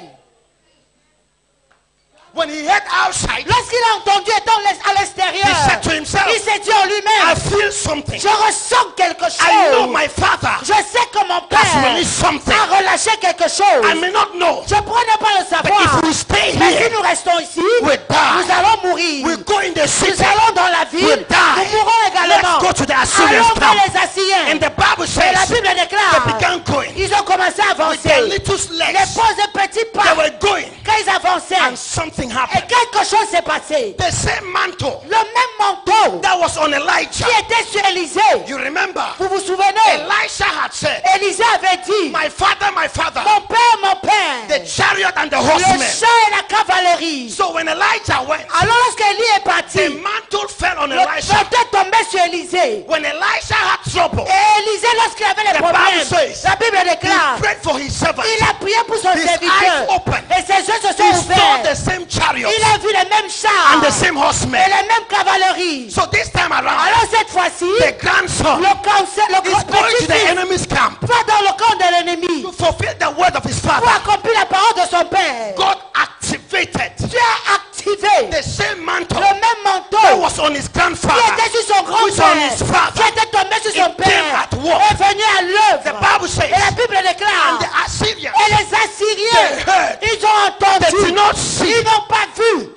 when he heard outside, lorsqu'il a entendu étant à he l'extérieur, said to himself, il s'est dit en I lui-même, feel something. je ressens quelque I know chose. my father Je sais que mon has père released something. a relâché quelque chose. I may not know, Je pourrais pas le but savoir. if we stay Mais si here, nous restons ici, we nous die. allons mourir. We go in the Nous city, allons dans la ville. we die. Nous mourrons également. Let's go to the Assyrians Allons vers camp. les Assyriens. And the Bible Et la says Bible they déclare, began going ils ont commencé à with their avancer. little Les legs. pauvres petits They pas. were going, Quand ils avançaient, and something et happened. quelque chose s'est passé. The same mantle Le même manteau that was on Elijah. qui était sur Élisée. You remember? Vous vous souvenez? Elisha had said, Élisée avait dit, my father, mon père, the chariot and the le horsemen. char et la cavalerie. So when Elijah went, Alors lorsqu'Élie est the parti, mantle fell on le Elisha. manteau est tombé sur Élisée. When Elisha had trouble, Et Élisée, lorsqu'il avait les The Bible problèmes, says, la Bible he déclare, prayed for his servant. il a prié pour son His serviteur. eyes opened. Et ses yeux se He sont saw ouverts. the same chariot Il a vu les mêmes chars and the same et horsemen. les mêmes cavaleries. So this time around, Alors cette fois-ci, the grandson le is going to the petit-fils enemy's camp va dans le camp de l'ennemi to fulfill the word of his pour father. accomplir la parole de son père. God activated Dieu a activé the same mantle le même that manteau was on his qui grandfather. était sur son Which on his grand-père, father. qui était tombé sur son It came père, at work. est venu à The l'œuvre. Bible says, Et la Bible déclare, and the Assyrians, et les Assyriens, they heard ils ont They entendu. did not see. Ils n'ont pas vu.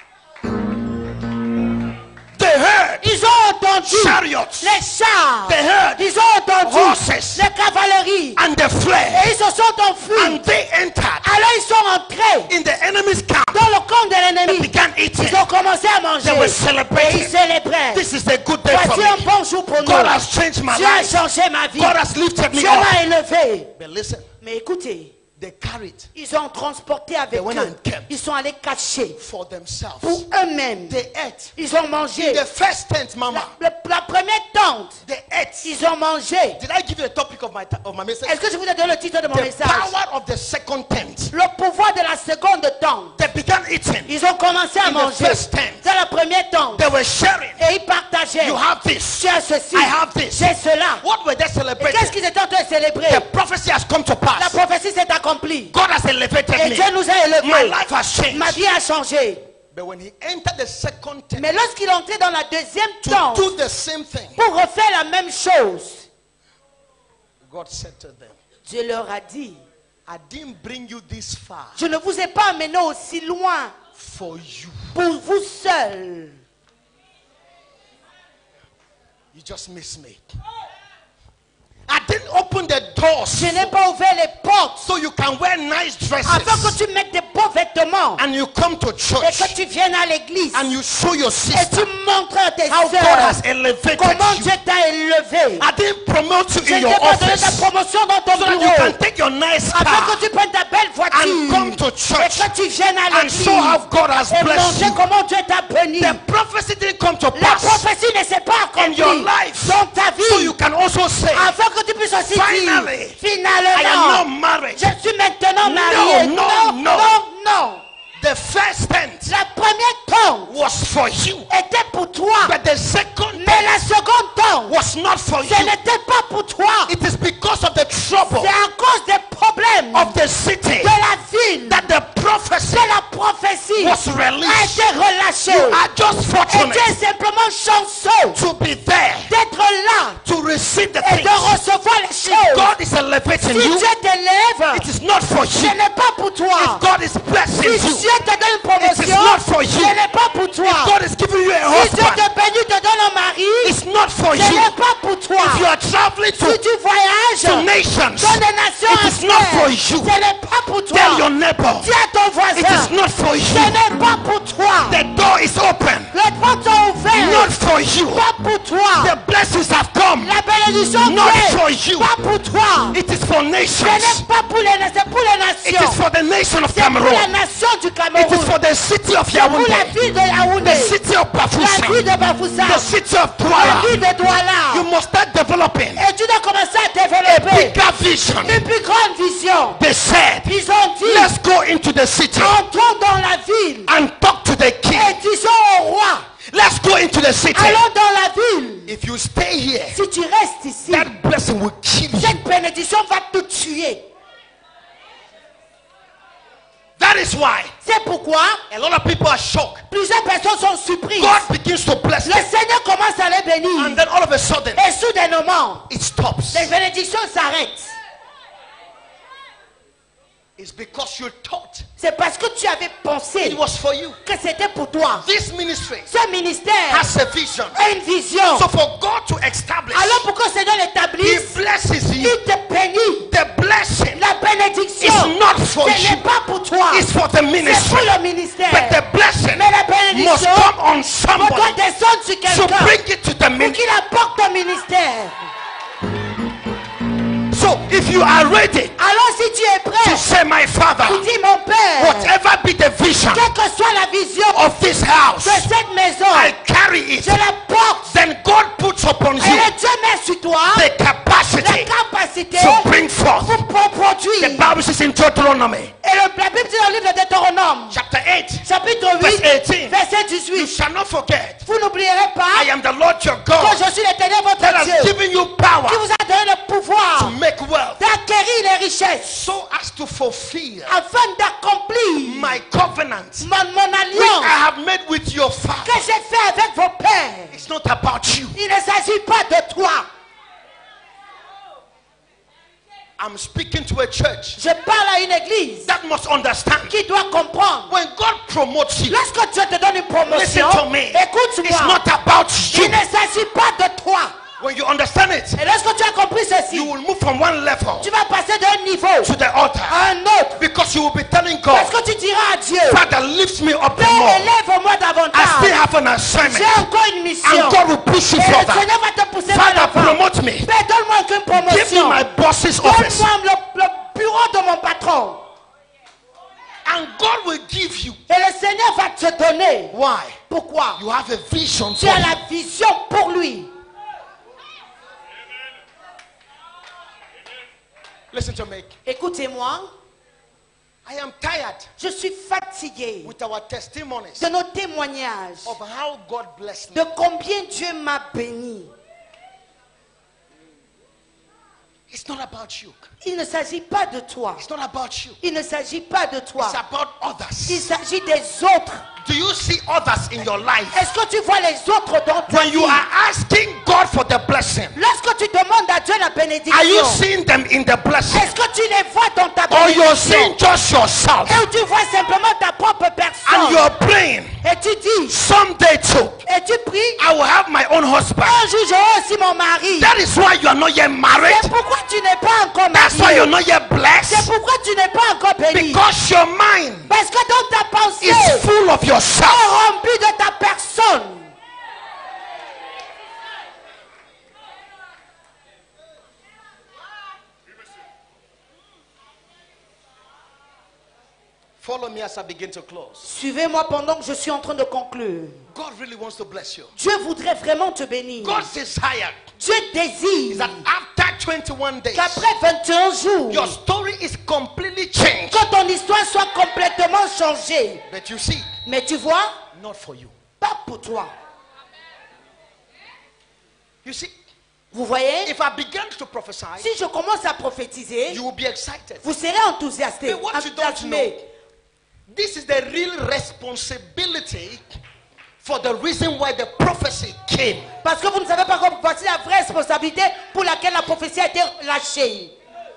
They heard Ils ont entendu chariots. les chars. They heard Ils ont entendu horses. les cavaleries. And they fled. Et ils se sont enfuis. And they entered Alors ils sont entrés in the enemy's camp. dans le camp de They l'ennemi. began eating. Ils ont commencé à manger. They were Et ils celebrating. célébraient. This is a good day for Voici un me. bon jour pour nous. God has changed my Dieu a life. changé ma vie. God has lifted me Dieu up. m'a élevé. But listen, Mais écoutez, they carried ils ont transporté avec They went eux. and kept. Ils sont allés cacher for themselves. pour eux-mêmes. They ate. Ils ont mangé. The first tent, Mama. La première tente, They ate. ils ont mangé. Did I give you a topic of my message? Est-ce que je vous ai donné le titre de mon The message? power of the second tent. Le pouvoir de la seconde tente. They began eating. Ils ont commencé à In the manger. first tent. Dans la première tente. They were sharing. Et ils partageaient. You have this. Tu as ceci. I have this. J'ai cela. What were they Et celebrating? qu'est-ce qu'ils étaient en train de célébrer? The prophecy has come to La pass. prophétie s'est accomplie. God has elevated Et me. Dieu nous a My élevés. life has changed. Ma vie a changé. But when he entered the second tent Mais lorsqu'il est entré dans la deuxième to tente do the same thing, pour refaire la même chose, God said to them, Dieu leur a dit, I didn't bring you this far je ne vous ai pas amené aussi loin for you. pour vous seul. You just missed me. I didn't open the doors Je n'ai pas ouvert les portes so you can wear nice afin que dresses tu mettes des beaux vêtements and you come to et church que tu viennes à l'église and you show your et sister tu montres à tes how God sœurs has elevated comment you. Dieu t'a élevé. I didn't promote you Je in ne your t'ai pas donné ta office promotion dans ton so that you bureau can take your nice afin car que tu prennes ta belle and come voiture to et church que tu viennes à and l'église show how God has et blessed montrer you. comment Dieu t'a béni. The prophecy didn't come to La pass prophétie ne s'est pas in your accomplie life dans ta so you vie can also say, afin que tu puisses aussi Finally, dire I am finalement not married. je suis maintenant marié. No, no. Non. The first tent La première tente was for you, était pour toi, but the second mais la seconde tente was not for ce you. n'était pas pour toi. It is because of the trouble C'est à cause des problèmes of the city de la ville that the prophecy que la prophétie was a released. été relâchée. You are just Et tu fortunate es simplement chanceux to be there d'être là to receive the et things. de recevoir les If choses. God is elevating Si you, Dieu t'élève, it is not for ce you. n'est pas pour toi. If God is blessing Si you, Dieu te donne une it is promotion, not for you. ce n'est pas pour toi. If God is giving you a Si Dieu husband, te bénit, te donne un mari, it's not for ce you. n'est pas pour toi. If you are traveling Si to tu voyages nations, dans des nations it is not for entières, you. ce n'est pas pour toi. Tell your neighbor, Dis à ton it voisin, is not for ce you. n'est pas pour toi. The door is open, Les portes sont ouvertes, not for you. pas pour toi. The blessings have come, La bénédiction not vient, for you. pas pour toi. It is for Ce nations. n'est pas pour les nations, c'est pour les It nations. is for the nation of C'est pour la Cameroon. nation du It is Cameroun. for the city of C'est pour la Yaoundé, ville de Yaoundé. the city of La ville Bafoussam, de Bafoussam. the city of La Douala. ville de Douala. You must start developing Et tu dois commencer à a développer bigger vision. une plus grande vision. They said, Ils ont dit, let's go into the city entrons dans la ville and talk to the et king. disons au roi, Let's go into the city. allons dans la ville. If you stay here, Si tu restes ici, that blessing will kill you. cette bénédiction va te tuer. That is why C'est pourquoi a lot of people are shocked. plusieurs personnes sont surprises. God begins to bless Le them, Seigneur commence à les and bénir. then all of a sudden, Et soudainement, it stops. les bénédictions s'arrêtent. It's because you thought C'est parce que tu avais pensé it was for you. que c'était pour toi. This ministry Ce ministère has a vision. a une vision. So for God to establish, Alors pour que le Seigneur He l'établisse, blesses you. il te bénit. The blessing La bénédiction, is not for ce n'est you. pas pour toi. It's for the C'est pour ministry. le ministère. But the blessing Mais la must bénédiction come on doit somebody descendre sur to quelqu'un bring it to the pour ministry. qu'il apporte au ministère. So if you are ready Alors si tu es to prêt, say, my Father, tu dis mon Père, whatever be the vision quelle que soit la vision of this house, de cette maison, I carry it. je la porte. Then God puts upon Et you Dieu met sur toi the la capacity capacité to bring forth. pour produire. The Bible says in Deuteronomy Et la Bible dit dans le livre de Deutéronome, chapter 8, chapitre verse 8, 18, verset you 18. shall not forget, Vous n'oublierez pas I am the Lord your que God je suis l'Éternel that votre has Dieu given you power qui vous a donné le to pouvoir make wealth, d'acquérir les richesses so as to fulfill afin d'accomplir my covenant mon which I alliance have made with your father. que j'ai fait avec vos pères. It's not about you. Il ne s'agit pas de toi. I'm speaking to a church Je parle à une église that must understand qui doit comprendre. when God promotes you, Lorsque Dieu te donne une promotion, listen to me. It's écoute-moi. not about you. Il ne s'agit pas de toi. When you understand it, Et lorsque tu as compris ceci, you will move from one level tu vas passer d'un niveau to the altar. à un autre. Because you will be telling Parce God, que tu diras à Dieu, Father, lift me up Père, more. élève-moi I still davantage. have an assignment. J'ai encore une mission. And God will push you Et le further. Seigneur va te pousser vers Father, l'avant. promote me. Père, donne-moi une Give me promotion. my boss's office. Donne-moi le bureau de mon patron. And God will give you. Et le Seigneur va te donner. Why? Pourquoi? You have a vision Tu for as him. la vision pour lui. Listen to me. Écoutez-moi, I am tired je suis fatigué with our testimonies de nos témoignages, of how God blessed me. de combien Dieu m'a béni. It's not about you. Il ne s'agit pas de toi. It's not about you. Il ne s'agit pas de toi. It's about Il others. s'agit des autres. Do you see others in your life? Est-ce que tu vois les autres dans ta When vie? you are asking God for the blessing, Lorsque tu demandes à Dieu la are you bénédiction, seeing them in the blessing? est-ce que tu les vois dans ta Or you're seeing bénédiction? just yourself? Et où tu vois simplement ta propre And personne. you're praying, Et tu dis, someday too, et tu pries, I will have my own husband. un jour j'aurai aussi mon mari. That is why you are not yet married. C'est pourquoi tu n'es pas encore That's why you're marié. not yet C'est blessed. pourquoi tu n'es pas encore béni. Because your mind Parce que dans ta pensée, is full of yourself. est remplie de ta personne. Follow me as I begin to close. Suivez-moi pendant que je suis en train de conclure. God really wants to bless you. Dieu voudrait vraiment te bénir. God's desire Dieu is désire that after 21 days, qu'après 21 jours, your story is completely changed. que ton histoire soit complètement changée. But you see, Mais tu vois, not for you. pas pour toi. You see, Vous voyez, if I began to prophesy, si je commence à prophétiser, you will be excited. vous serez enthousiasté. But what you don't enthousiasmé. know, this is the real responsibility for the reason why the prophecy came. Parce que vous ne savez pas comment voici la vraie responsabilité pour laquelle la prophétie a été lâchée.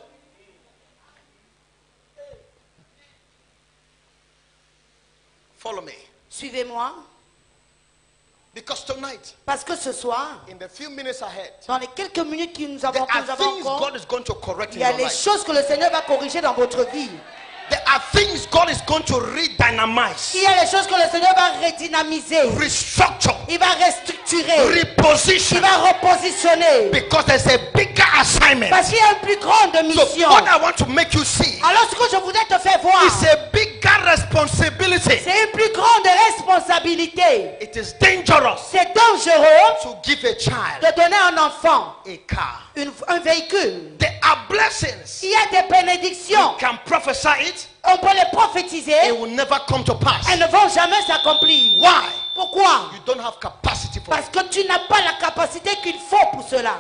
Follow me. Suivez-moi. Because tonight, Parce que ce soir, in the few minutes ahead, dans les quelques minutes que nous there avons, are things encore, God is going to correct il in y a your les life. choses que le Seigneur va corriger dans votre vie. There are things God is going to redynamize, Il y a les choses que le Seigneur va redynamiser. restructure, Il va restructurer. reposition. Il va repositionner. Because there's a bigger assignment. Parce qu'il y a une plus grande So mission. what I want to make you see Alors ce que je voudrais te faire voir, is a bigger responsibility. c'est une plus grande responsabilité. It is dangerous C'est dangereux to give a child de donner à un enfant a car. un véhicule. There are blessings. Il y a des bénédictions. You can prophesy it, On peut les prophétiser. it will never come to pass. Elles ne vont jamais s'accomplir. Why? Pourquoi? You don't have capacity for Parce it. que tu n'as pas la capacité qu'il faut pour cela.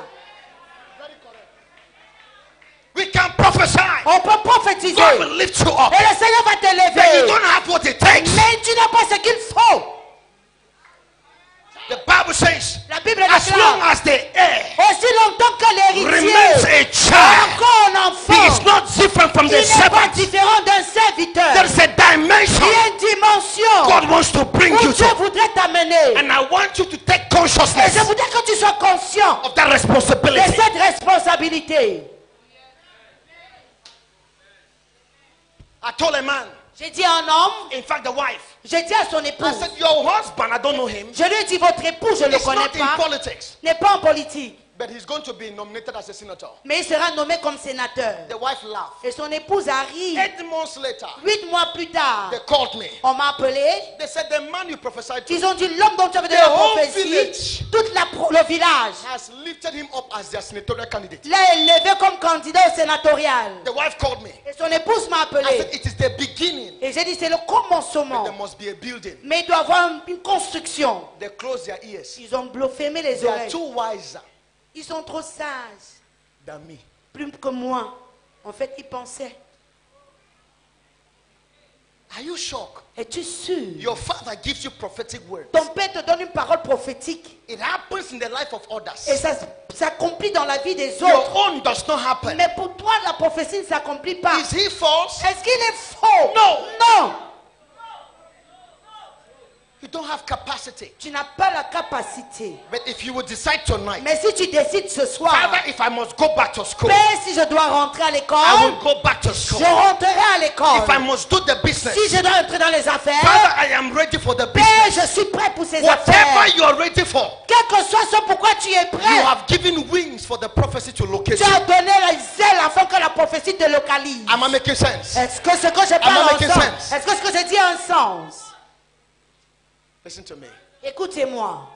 We can prophesy. On peut prophétiser. God will lift you up. Et le Seigneur va But you t'élever. don't have what it takes. Mais tu n'as pas ce qu'il faut. The Bible says, La Bible as long déclare, as the heir aussi longtemps que remains l'héritier a est child, encore un he enfant, is not different from il the n'est pas servant. différent d'un serviteur. There's a dimension Il y a une dimension God wants to bring où you Dieu to. voudrait t'amener. And I want you to take Et je consciousness voudrais que tu sois conscient of that de responsibility. cette responsabilité. I told a man, J'ai dit à un homme, in fact the wife, j'ai dit à son I épouse, said, your husband, I don't know him. je lui ai dit, votre époux, je ne le He's connais not in pas, politics, n'est pas en politique, but he's going to be nominated as a senator. mais il sera nommé comme sénateur. The wife laughed. Et son épouse arrive. 8 months later, 8 mois plus tard, they called me. on m'a appelé. They said, the man you prophesied to Ils ont dit, l'homme dont tu avais donné The la whole prophétie, village le village, has lifted him up as their senatorial candidate. l'a élevé comme candidat au sénatorial. The wife called me. Et son épouse m'a I said, appelé. it is the beginning. Et j'ai dit, c'est le commencement. There must be a building. Mais il doit y avoir une construction. They closed their ears. Ils ont fermé les They are oreilles. too wiser Ils sont trop sages. than me. Plus que moi. En fait, ils pensaient. Are you shocked? Es-tu sûr? Your father gives you prophetic words. Ton père te donne une parole prophétique. It happens in the life of others. Et ça s'accomplit dans la vie des Your autres. own does not happen. Mais pour toi, la prophétie ne s'accomplit pas. Is he false? Est-ce qu'il est faux? No. Non. You don't have capacity. Tu n'as pas la capacité. But if you would decide tonight, Mais si tu décides ce soir, Father, if I must go back to school, Père, si je dois rentrer à I l'école, will go back to school. je rentrerai à l'école. If I must do the business, Si je dois entrer dans les affaires, Father, I am ready for the Père, business. je suis prêt pour ces Whatever affaires. you are ready for, Quel que soit ce pourquoi tu es you prêt, have given wings for the prophecy to locate tu as you. donné les ailes afin que la prophétie te localise. Am I making sense? Est-ce que ce que je Am I parle a un making sens? sense? Est-ce que ce que je dis a un sens? Listen to me. Écoutez-moi.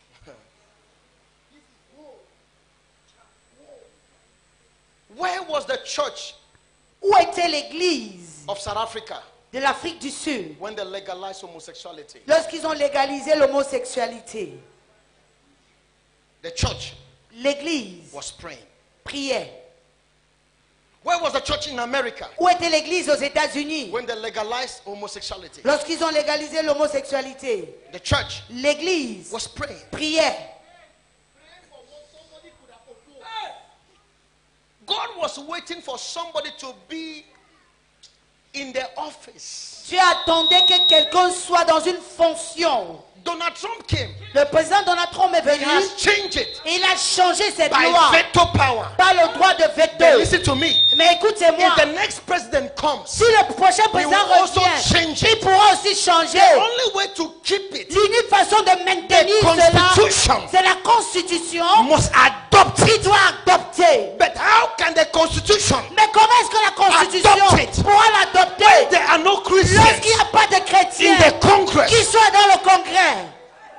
Where was the church Où était l'église of South Africa de l'Afrique du Sud when they legalized homosexuality? lorsqu'ils ont légalisé l'homosexualité? The church L'église was praying. priait. Where was the church in America Où était l'église aux États-Unis when they legalized homosexuality? lorsqu'ils ont légalisé l'homosexualité? The church L'église was praying. priait. God was waiting for somebody to be in the office. Tu attendais que quelqu'un soit dans une fonction. Donald Trump came. Le président Donald Trump est He venu has changed it et il a changé cette by loi veto power. par le droit de Then veto. listen to me. Mais écoutez-moi, If the next president comes, si le prochain président will also revient, change it. il pourra aussi changer. the only way to keep it L'unique façon de maintenir The cela, Constitution c'est la Constitution. must adopt Il it. doit adopter. But how can the Constitution, Mais comment est-ce que la Constitution Adopt it. pourra l'adopter there are no lorsqu'il Christians n'y a pas de in chrétiens the Congress? qui soient dans le Congrès?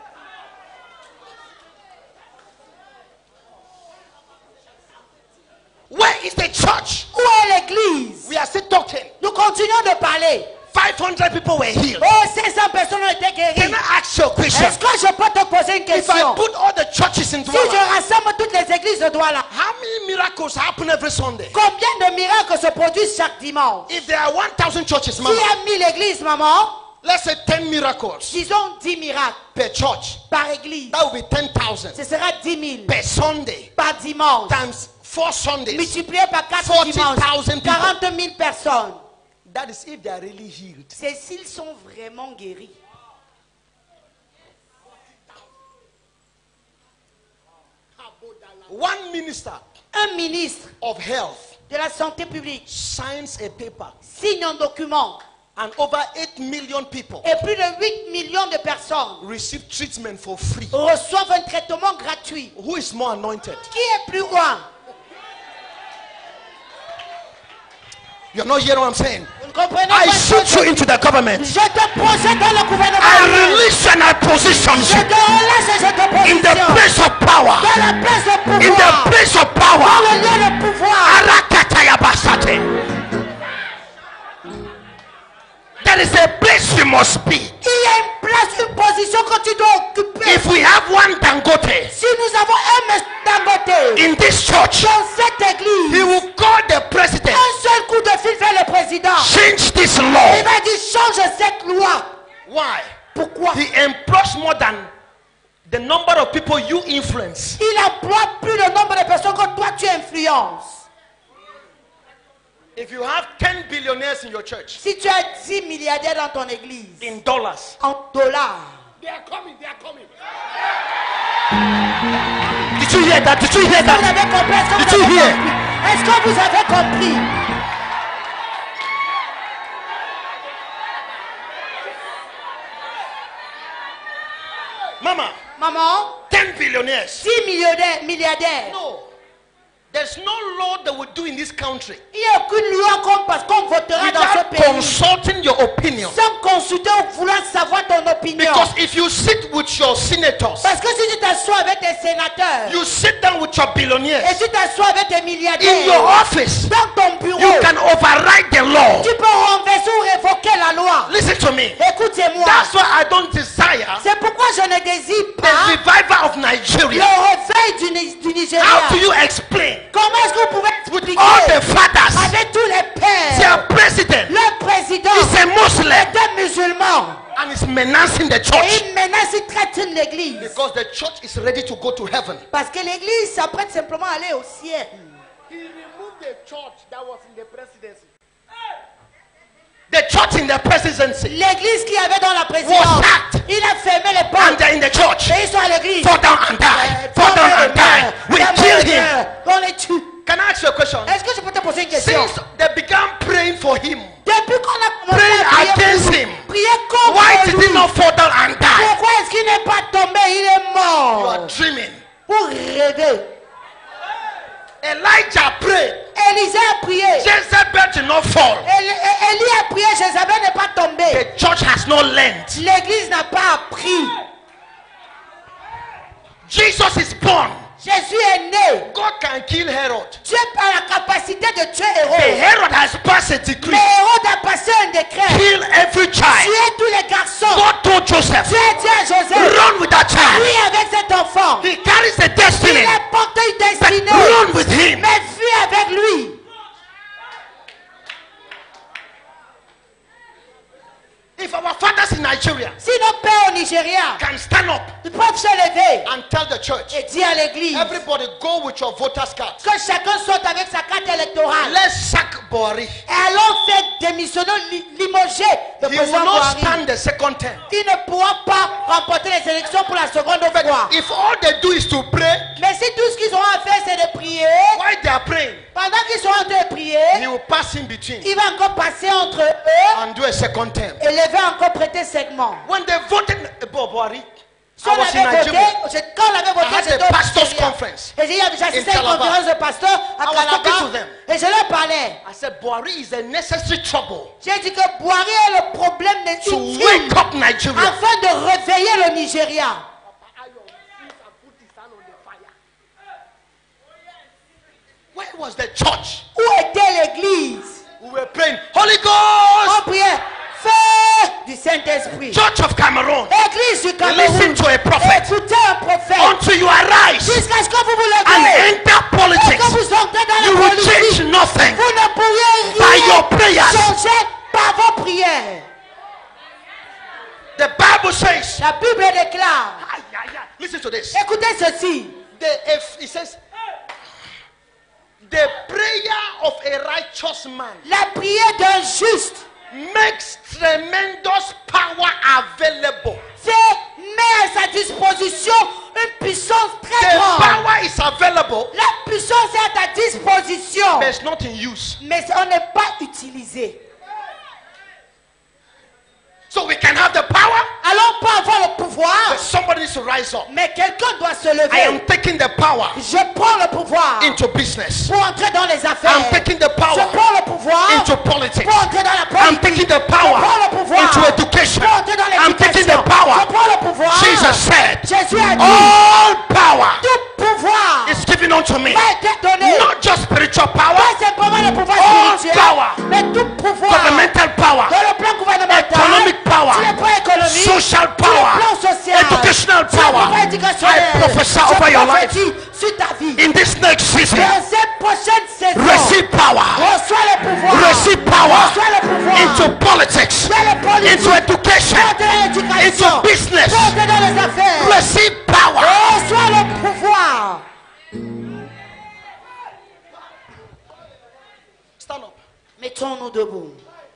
Where is the church? Où est l'église? We are still talking. Nous continuons de parler. 500 people were healed. Oh, 500 personnes ont été Can guéries. I ask you a question? Est-ce que je peux te poser une If I question? put all the churches in Si je Douala, rassemble toutes les églises de Douala, how many miracles happen every Sunday? combien de miracles se produisent chaque dimanche? If there are 1,000 churches, S'il mama, y a 1000 églises, maman, let's say 10 miracles disons 10 miracles per church. par église. That will be 10,000 Ce sera 10 000 per Sunday par dimanche. times 4 Sundays. Multiplié par 4 40,000 dimanches. people. 40 000 personnes. That is if they are really healed. C'est s'ils sont vraiment guéris. One minister Un ministre of health de la santé publique signs a paper signe un document and over 8 million people et plus de 8 millions de personnes receive treatment for free. reçoivent un traitement gratuit. Who is more anointed? Qui est plus loin? You're not hearing what I'm saying? Vous ne comprenez I pas? shoot you into the government. Je te projette dans le gouvernement. I release you and I position Je you te relâche et je te in the positionne place of power. dans la place de In pouvoir. the place of Dans power. le lieu de pouvoir. Arakatayabasate. There is a place you must be. Il y a une place, une position que tu dois occuper. If we have one Dangote Si nous avons un monsieur Dangote in this church, dans cette he église, will call the president. un seul coup de fil vers le président. Change this Il law. va dire change cette loi. Why? Pourquoi? He employs more than the number of people you influence. Il emploie plus le nombre de personnes que toi tu influences. If you have 10 billionaires in your church, Si tu as 10 milliardaires dans ton église, in dollars, en dollars, They are coming. They are coming. did you hear that? Did you hear vous that? avez compris? Did you hear? Est-ce que vous avez compris? Mama, Maman, 10 billionaires. 10 milliardaires. No. There's no law that would do in this country Il n'y a aucune loi qu'on votera dans ce without pays consulting your opinion. sans consulter ou vouloir savoir ton opinion. Because if you sit with your senators, Parce que si tu t'assois avec tes sénateurs you sit down with your et billionaires tu t'assois avec tes in your milliardaires office, dans ton bureau, you can override the law. tu peux renverser ou révoquer la loi. Listen to me. Écoutez-moi. That's why I don't desire C'est pourquoi je ne désire the pas revival of le Nigeria. réveil du Nigeria. How do you explain Comment est-ce que vous pouvez with expliquer all the fathers, avec tous les pères, their president le président is a Muslim? est un musulman? and is menacing the Et church il menace, il threaten l'église. because the church is ready to go to heaven. Parce que l'église s'apprête simplement à aller au ciel. He removed the church that was in the presidency. The church in the presidency L'église qui avait dans la was présidence, sacked, il a fermé les and portes. they're in the church. Et ils sont à l'église. Fall down and die. Fall down and die. We kill him. On les tue. Can I ask you a question? Est-ce que je peux te poser une question? Since they began praying for him, Depuis qu'on a commencé praying à prier against pour lui, him, prier contre why did he lui, not fall down and die? pourquoi est-ce qu'il n'est pas tombé? Il est You mort. are dreaming. Pour rêver. Elijah prayed. Élisée a prié. Jezebel did not fall. Élie a prié. Jézabel n'est pas tombé. The church has not learned. L'église n'a pas appris. Jesus is born. Jésus est né. God can kill Herod. Dieu a la capacité de tuer The Hérode. Herod has passed a decree. Mais Hérode a passé un décret. Kill every child. Tuer tous les garçons. God told Joseph, Dieu dit à Joseph. run with that child. Fuis avec cet enfant. He carries the Il destiny. a porté une But destinée. run with him. Mais fuis avec lui. If our fathers in Nigeria Si nos pères au Nigeria can stand up peuvent se lever and tell the church, et dire à l'église everybody go with your voters card. que chacun saute avec sa carte électorale. Let's sack Buhari. Et allons faire démissionner, limoger le He will président not Buhari. stand the second term. Il ne pourra pas remporter les élections pour la seconde fois. If all they do is to pray, Mais si tout ce qu'ils ont à faire c'est de prier, while they are praying, pendant qu'ils sont en train de prier, he will pass in between il va encore passer entre eux and do a second term. et les va encore prêter segment. When they voted Buhari, Si I on was in avait voté, Nigeria. quand on avait I voté, had c'était a au pastors' Nigeria. conference. Et j'ai assisté à une Calabar. conférence de pasteurs à I was talking to Calabar. them. Et je leur parlais. I said, Buhari is a necessary trouble J'ai dit que Buhari est le problème des to wake up Nigeria. afin de réveiller le Nigeria. Where was the church? Où était l'église? We were praying, Holy Ghost, On priait, feu du Saint-Esprit. Church of Cameroon, Église du listen Cameroun. to a prophet Écoutez un prophète. until you arise Jusqu'à ce que vous vous and levez. enter Et que politics. vous entrez dans You la will politique. change nothing Vous ne pourriez by your rien prayers. changer par vos prières. The Bible says, La Bible déclare. listen to this. Écoutez ceci. It says, the prayer of a righteous man La prière d'un juste makes tremendous power available. met à sa disposition une puissance très The grande. power is available, La puissance est à ta disposition. but it's not in use. Mais on n'est pas utilisé. So we can have the power, Alors on peut avoir le pouvoir, but somebody needs to rise up. mais quelqu'un doit se I am lever. taking the power Je prends le pouvoir into business. pour entrer dans les affaires. I'm taking the Je power prends le pouvoir into politics. pour entrer dans la I'm politique. taking the Je prends power le pouvoir into education. pour entrer dans I'm taking l'éducation. the power. Je prends le pouvoir. Jesus said, Jésus a dit, all power tout pouvoir is given unto me. m'a été donné. Not just spiritual power, Pas simplement le pouvoir all spirituel, power, mais tout pouvoir governmental power, dans le plan gouvernemental, economic power, sur le plan économique, social sur le power, plan social, educational sur le power. plan éducationnel. I prophesy Je over your life. prophétise sur ta vie. In this next season, Dans cette prochaine saison, receive power. reçois le pouvoir. Receive power Reçois le pouvoir. into politics, Dans les politiques, into education, dans l'éducation, into business. dans les affaires. Receive power. Reçois le pouvoir. Stand up. Mettons-nous debout.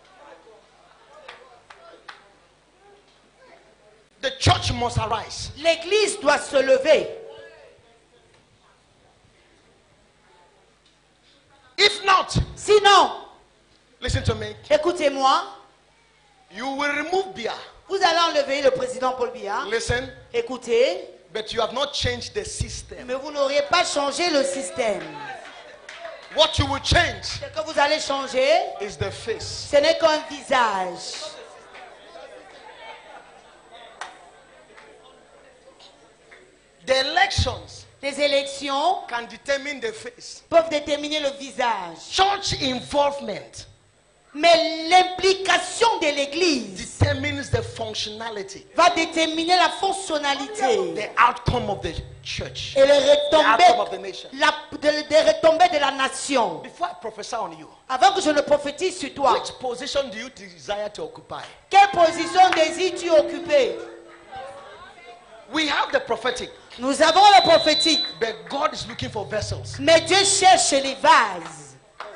The church must arise. L'église doit se lever. If not, Sinon, listen to me, écoutez-moi, you will remove Bia. vous allez enlever le président Paul Biya. Listen, Écoutez, but you have not changed the system. mais vous n'auriez pas changé le système. What you will change Ce que vous allez changer, is the face. ce n'est qu'un visage. The elections Les élections can determine the face. peuvent déterminer le visage. Church involvement Mais l'implication de l'église determines the functionality, va déterminer la fonctionnalité the outcome of the church, et les the outcome retombées, of the nation. des retombées de la nation. Before I prophesy on you, Avant que je ne prophétise sur toi, which position do you desire to occupy? quelle position désires-tu occuper? We have the prophetic, Nous avons le prophétique, but God is looking for vessels. mais Dieu cherche les vases.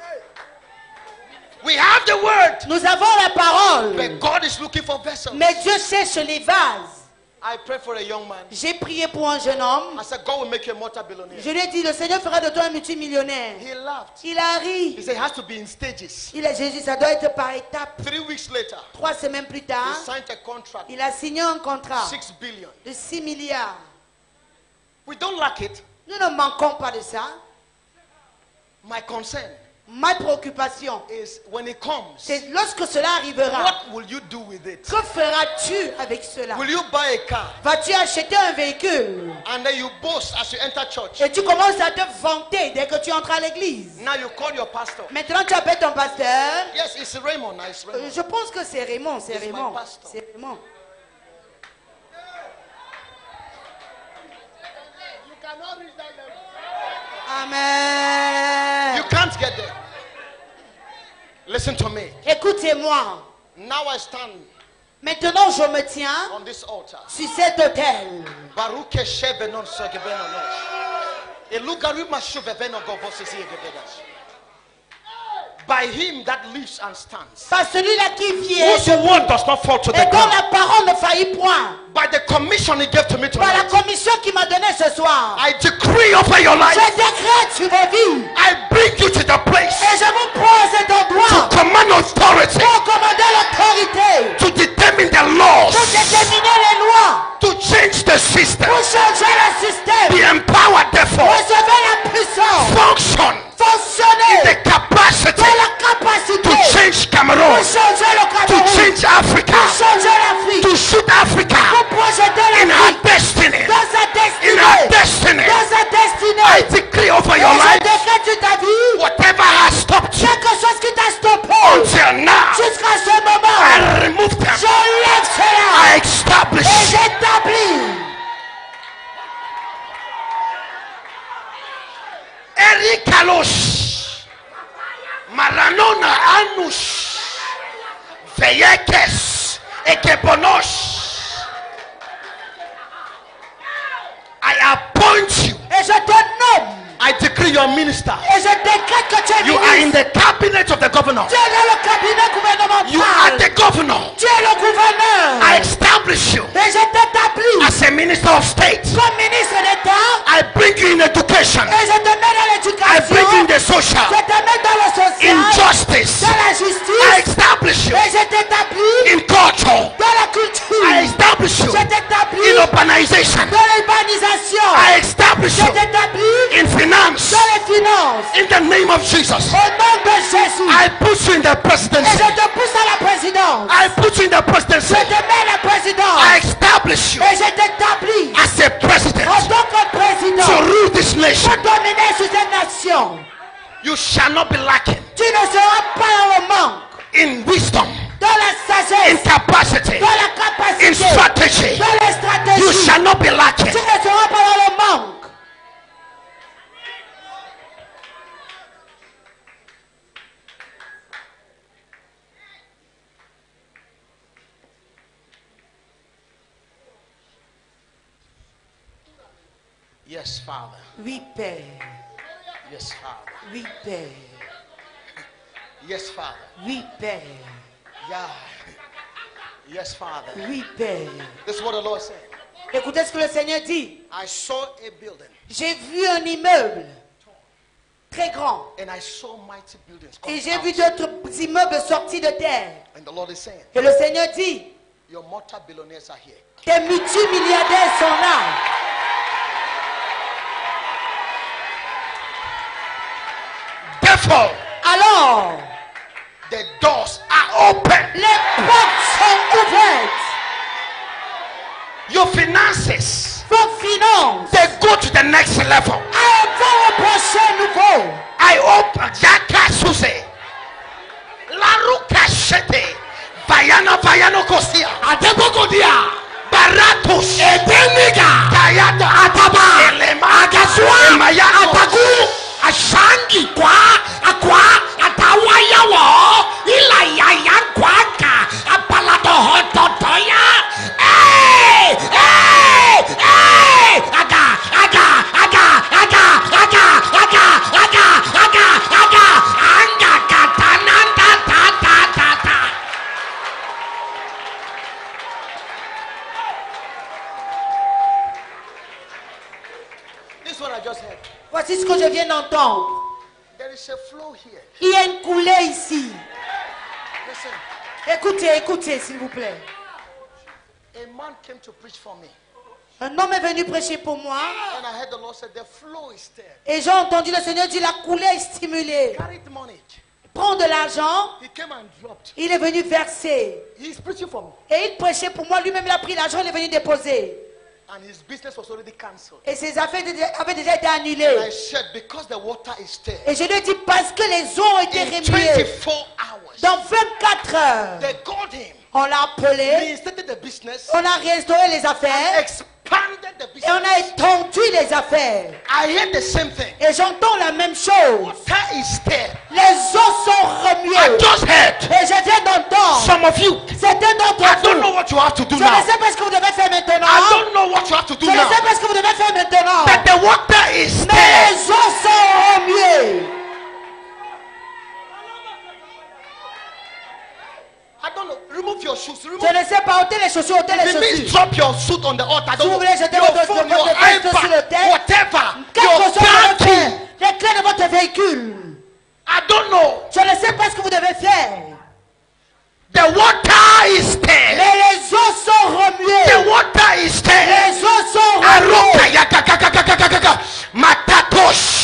We have the word, Nous avons la parole, but God is looking for vessels. mais Dieu cherche les vases. I pray for a young man. J'ai prié pour un jeune homme. I said, God will make you a multi-billionaire. Je lui ai dit, le Seigneur fera de toi un multimillionnaire. He laughed. Il a He ri. said it has to be in stages. Il a Jésus, ça doit être par étapes. 3 weeks later, 3 semaines plus he tard, signed a contract, il a signé un contrat 6 billion. de 6 milliards. We don't lack it. Nous ne manquons pas de ça. My concern Ma préoccupation, is when it comes, c'est lorsque cela arrivera, what will you do with it? que feras-tu avec cela? Will you buy a car Vas-tu acheter un véhicule and then you boast as you enter church? et tu commences à te vanter dès que tu entres à l'église? Now you call your pastor. Maintenant tu appelles ton pasteur. Yes, it's Raymond. It's Raymond. Je pense que c'est Raymond, c'est It's my Raymond. pastor. C'est Raymond. You cannot reach that level. Amen. You can't get there. Listen to me. Écoutez-moi. Now I stand Maintenant je me tiens on this altar. sur cet autel. Baruke shevenon sogebenonos. Elugarima shuveveno govosisi egevedas. By him that lives and stands, Par celui-là qui vient whose word does not fall to the et dont ground. la parole ne faillit point. By the commission he gave to me Par la tonight, commission qu'il m'a donnée ce soir. I decree over your life. Je décrète sur vos vies. I bring you to the place Et je vous pose cet to endroit command authority, pour commander l'autorité. to determine the laws, Pour déterminer les lois. to change the system. Pour changer le système. Be empowered, therefore, Recevez la puissance. function Fonctionner. the capacity Dans la capacité. to change Pour Cameroon, changer le to Cameroun. change Africa, Pour changer l'Afrique. to shoot Africa Pour projeter in her l'Afrique. destiny, Dans sa in her destinée. destiny. Dans sa I destinée. decree over Et your je life, décrète sur ta vie. whatever has stopped you Quelque chose qui t'a stoppé. until now, Jusqu'à ce moment. I remove them. J'enlève I cela. establish. Et j'établis. Erikalos Maranona Anush Veyekes Ekebonos. I appoint you. Et je te nomme. I decree your minister. Et je décrète que tu es You are in ministre. the cabinet of the governor. Tu es dans le cabinet You are the gouvernemental. governor. Tu es le gouverneur. I establish you Et je t'établis as a minister of state. comme ministre d'État. I bring you in education. Et je te mets dans I l'éducation. bring you in the social. Je te mets dans le social. Injustice. Dans la I justice. establish you Et je t'établis in culture. dans la I culture. establish you Je t'établis in urbanization. dans l'urbanisation. I establish Je you t'établis in finance. dans les finances. In the name of Jesus. Au nom de Jésus. I put you in the Et presidency. je te pousse à la présidence. I put you in the presidency. Je te mets à la présidence. I establish you Et je t'établis as a president en tant que président to rule this nation. pour dominer sur cette nation. You shall not be lacking Tu ne seras pas dans le manque, in wisdom, dans la in sagesse, capacity, dans la capacité, in strategy. dans les stratégies. You shall not be lacking. Tu ne seras pas dans le manque. Yes, Father. Oui, Père. Yes, Father. Oui, Père. Yes, Father. Oui, Père. Yeah. Yes, Father. Oui, Père. This is what the Lord said. Écoutez ce que le Seigneur dit. I saw a building J'ai vu un immeuble très grand. and I saw mighty buildings Et coming j'ai vu out. d'autres immeubles sortis de terre. And the Lord is saying, Et le Seigneur dit, your multi-billionaires are here. tes multimilliardaires sont là. Therefore, Alors, the doors are open. les portes sont ouvertes. Your finances, Vos finances they go to the next level. vont au prochain niveau. I open Jaka Suse. Laruka Shete. Vayana Vayano Kosia. Voici ce que je viens d'entendre. There is a flow here. Il y a une coulée ici. Listen, Écoutez, écoutez, s'il vous plaît. a man came to preach for me. Un homme est venu prêcher pour moi. And I heard the Lord say, the flow is there. Et j'ai entendu le Seigneur dire, la coulée est stimulée. Carry the money. Prends de l'argent. He came and dropped. Il est venu verser. He's preaching for me. Et il prêchait pour moi. Lui-même, il a pris l'argent, il est venu déposer. And his business was already cancelled. Et ses affaires avaient déjà été And I annulées. said, because the water is there. Et je lui ai dit, parce que les eaux ont été In remuées. 24 hours. Dans 24 heures, They called him. on l'a appelé. Reinstated the business. On a restauré les affaires. Expanded the Et on business. a étendu les affaires. I heard the same thing. Et j'entends la même chose. Water is there. Les eaux sont I remuées. just heard. Et je viens d'entendre. Some of you. Certains d'entre I don't know vous. what you have to do Je ne now. sais pas ce que vous devez faire maintenant. I don't know what you have to do Je ne now. sais pas ce que vous devez faire maintenant. But the water is Mais there. les eaux sont remuées. I don't know. Remove your shoes. Remove. Je ne sais pas, ôtez les chaussures, ôtez les It means chaussures. drop your suit on the altar. I Si don't vous know. voulez jeter Your votre phone, your veste sur le iPad, terre, whatever. Quelque Your chose que vous devez car faire. key. Les clés de votre véhicule. I don't know. Je ne sais pas ce que vous devez faire. The water is there. Mais les eaux sont remuées. The water is there. Les eaux sont Aroka remuées. yakakakakakakaka. Matatosh.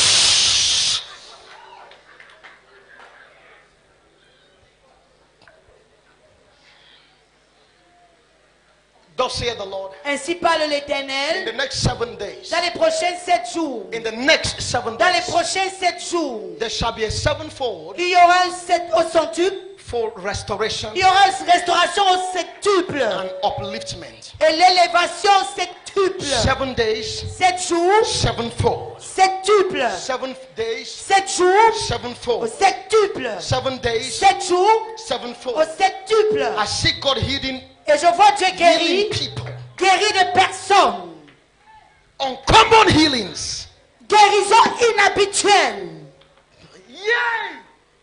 Thus saith the Lord. Ainsi parle In l'Éternel. the next 7 days. Dans les prochains 7 jours. In the next 7 Dans les days. prochains 7 jours. There shall be a sevenfold Il y aura un 7 au centuple. for restoration Il y aura une restauration au septuple. and upliftment. Et l'élévation septuple. 7 days, 7 jours. sevenfold. Septuple. 7 days, 7 jours. Au sevenfold. septuple. 7 days, 7 jours. Au sevenfold. septuple. I see God healing Et je vois Dieu guérir. people. Guérir des personnes. Uncommon healings. Guérison inhabituelle. Yay!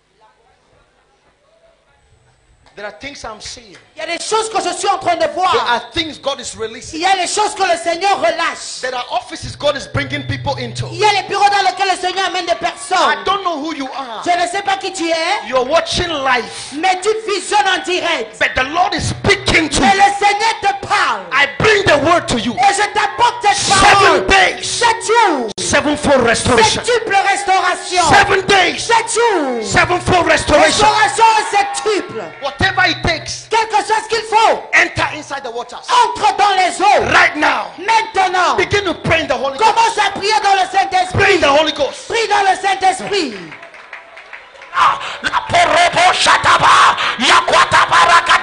There are things I'm seeing. Il y a des choses que je suis en train de There voir. are things God is releasing. Il y a les choses que le Seigneur relâche. There are offices God is bringing people into. Il y a les bureaux dans lesquels le Seigneur amène des I personnes. don't know who you are. Je ne sais pas qui tu es, You're watching live, mais tu visionnes en direct. but the Lord is speaking to Mais you. le Seigneur te parle. I bring the word to you. Et je t'apporte cette 7 parole. days, 7 jours. sevenfold restoration. Septuple restauration. 7 days, 7 jours. sevenfold restoration. Restauration septuple. Whatever it takes, Quelque chose qu'il faut. enter inside the waters. Entre dans les eaux. Right now, Maintenant. begin to pray in the Holy Ghost. Commence à prier dans le Pray in Saint-Esprit. the Holy Ghost. Prie dans le Saint-Esprit. La porobo shataba, yakwata baraka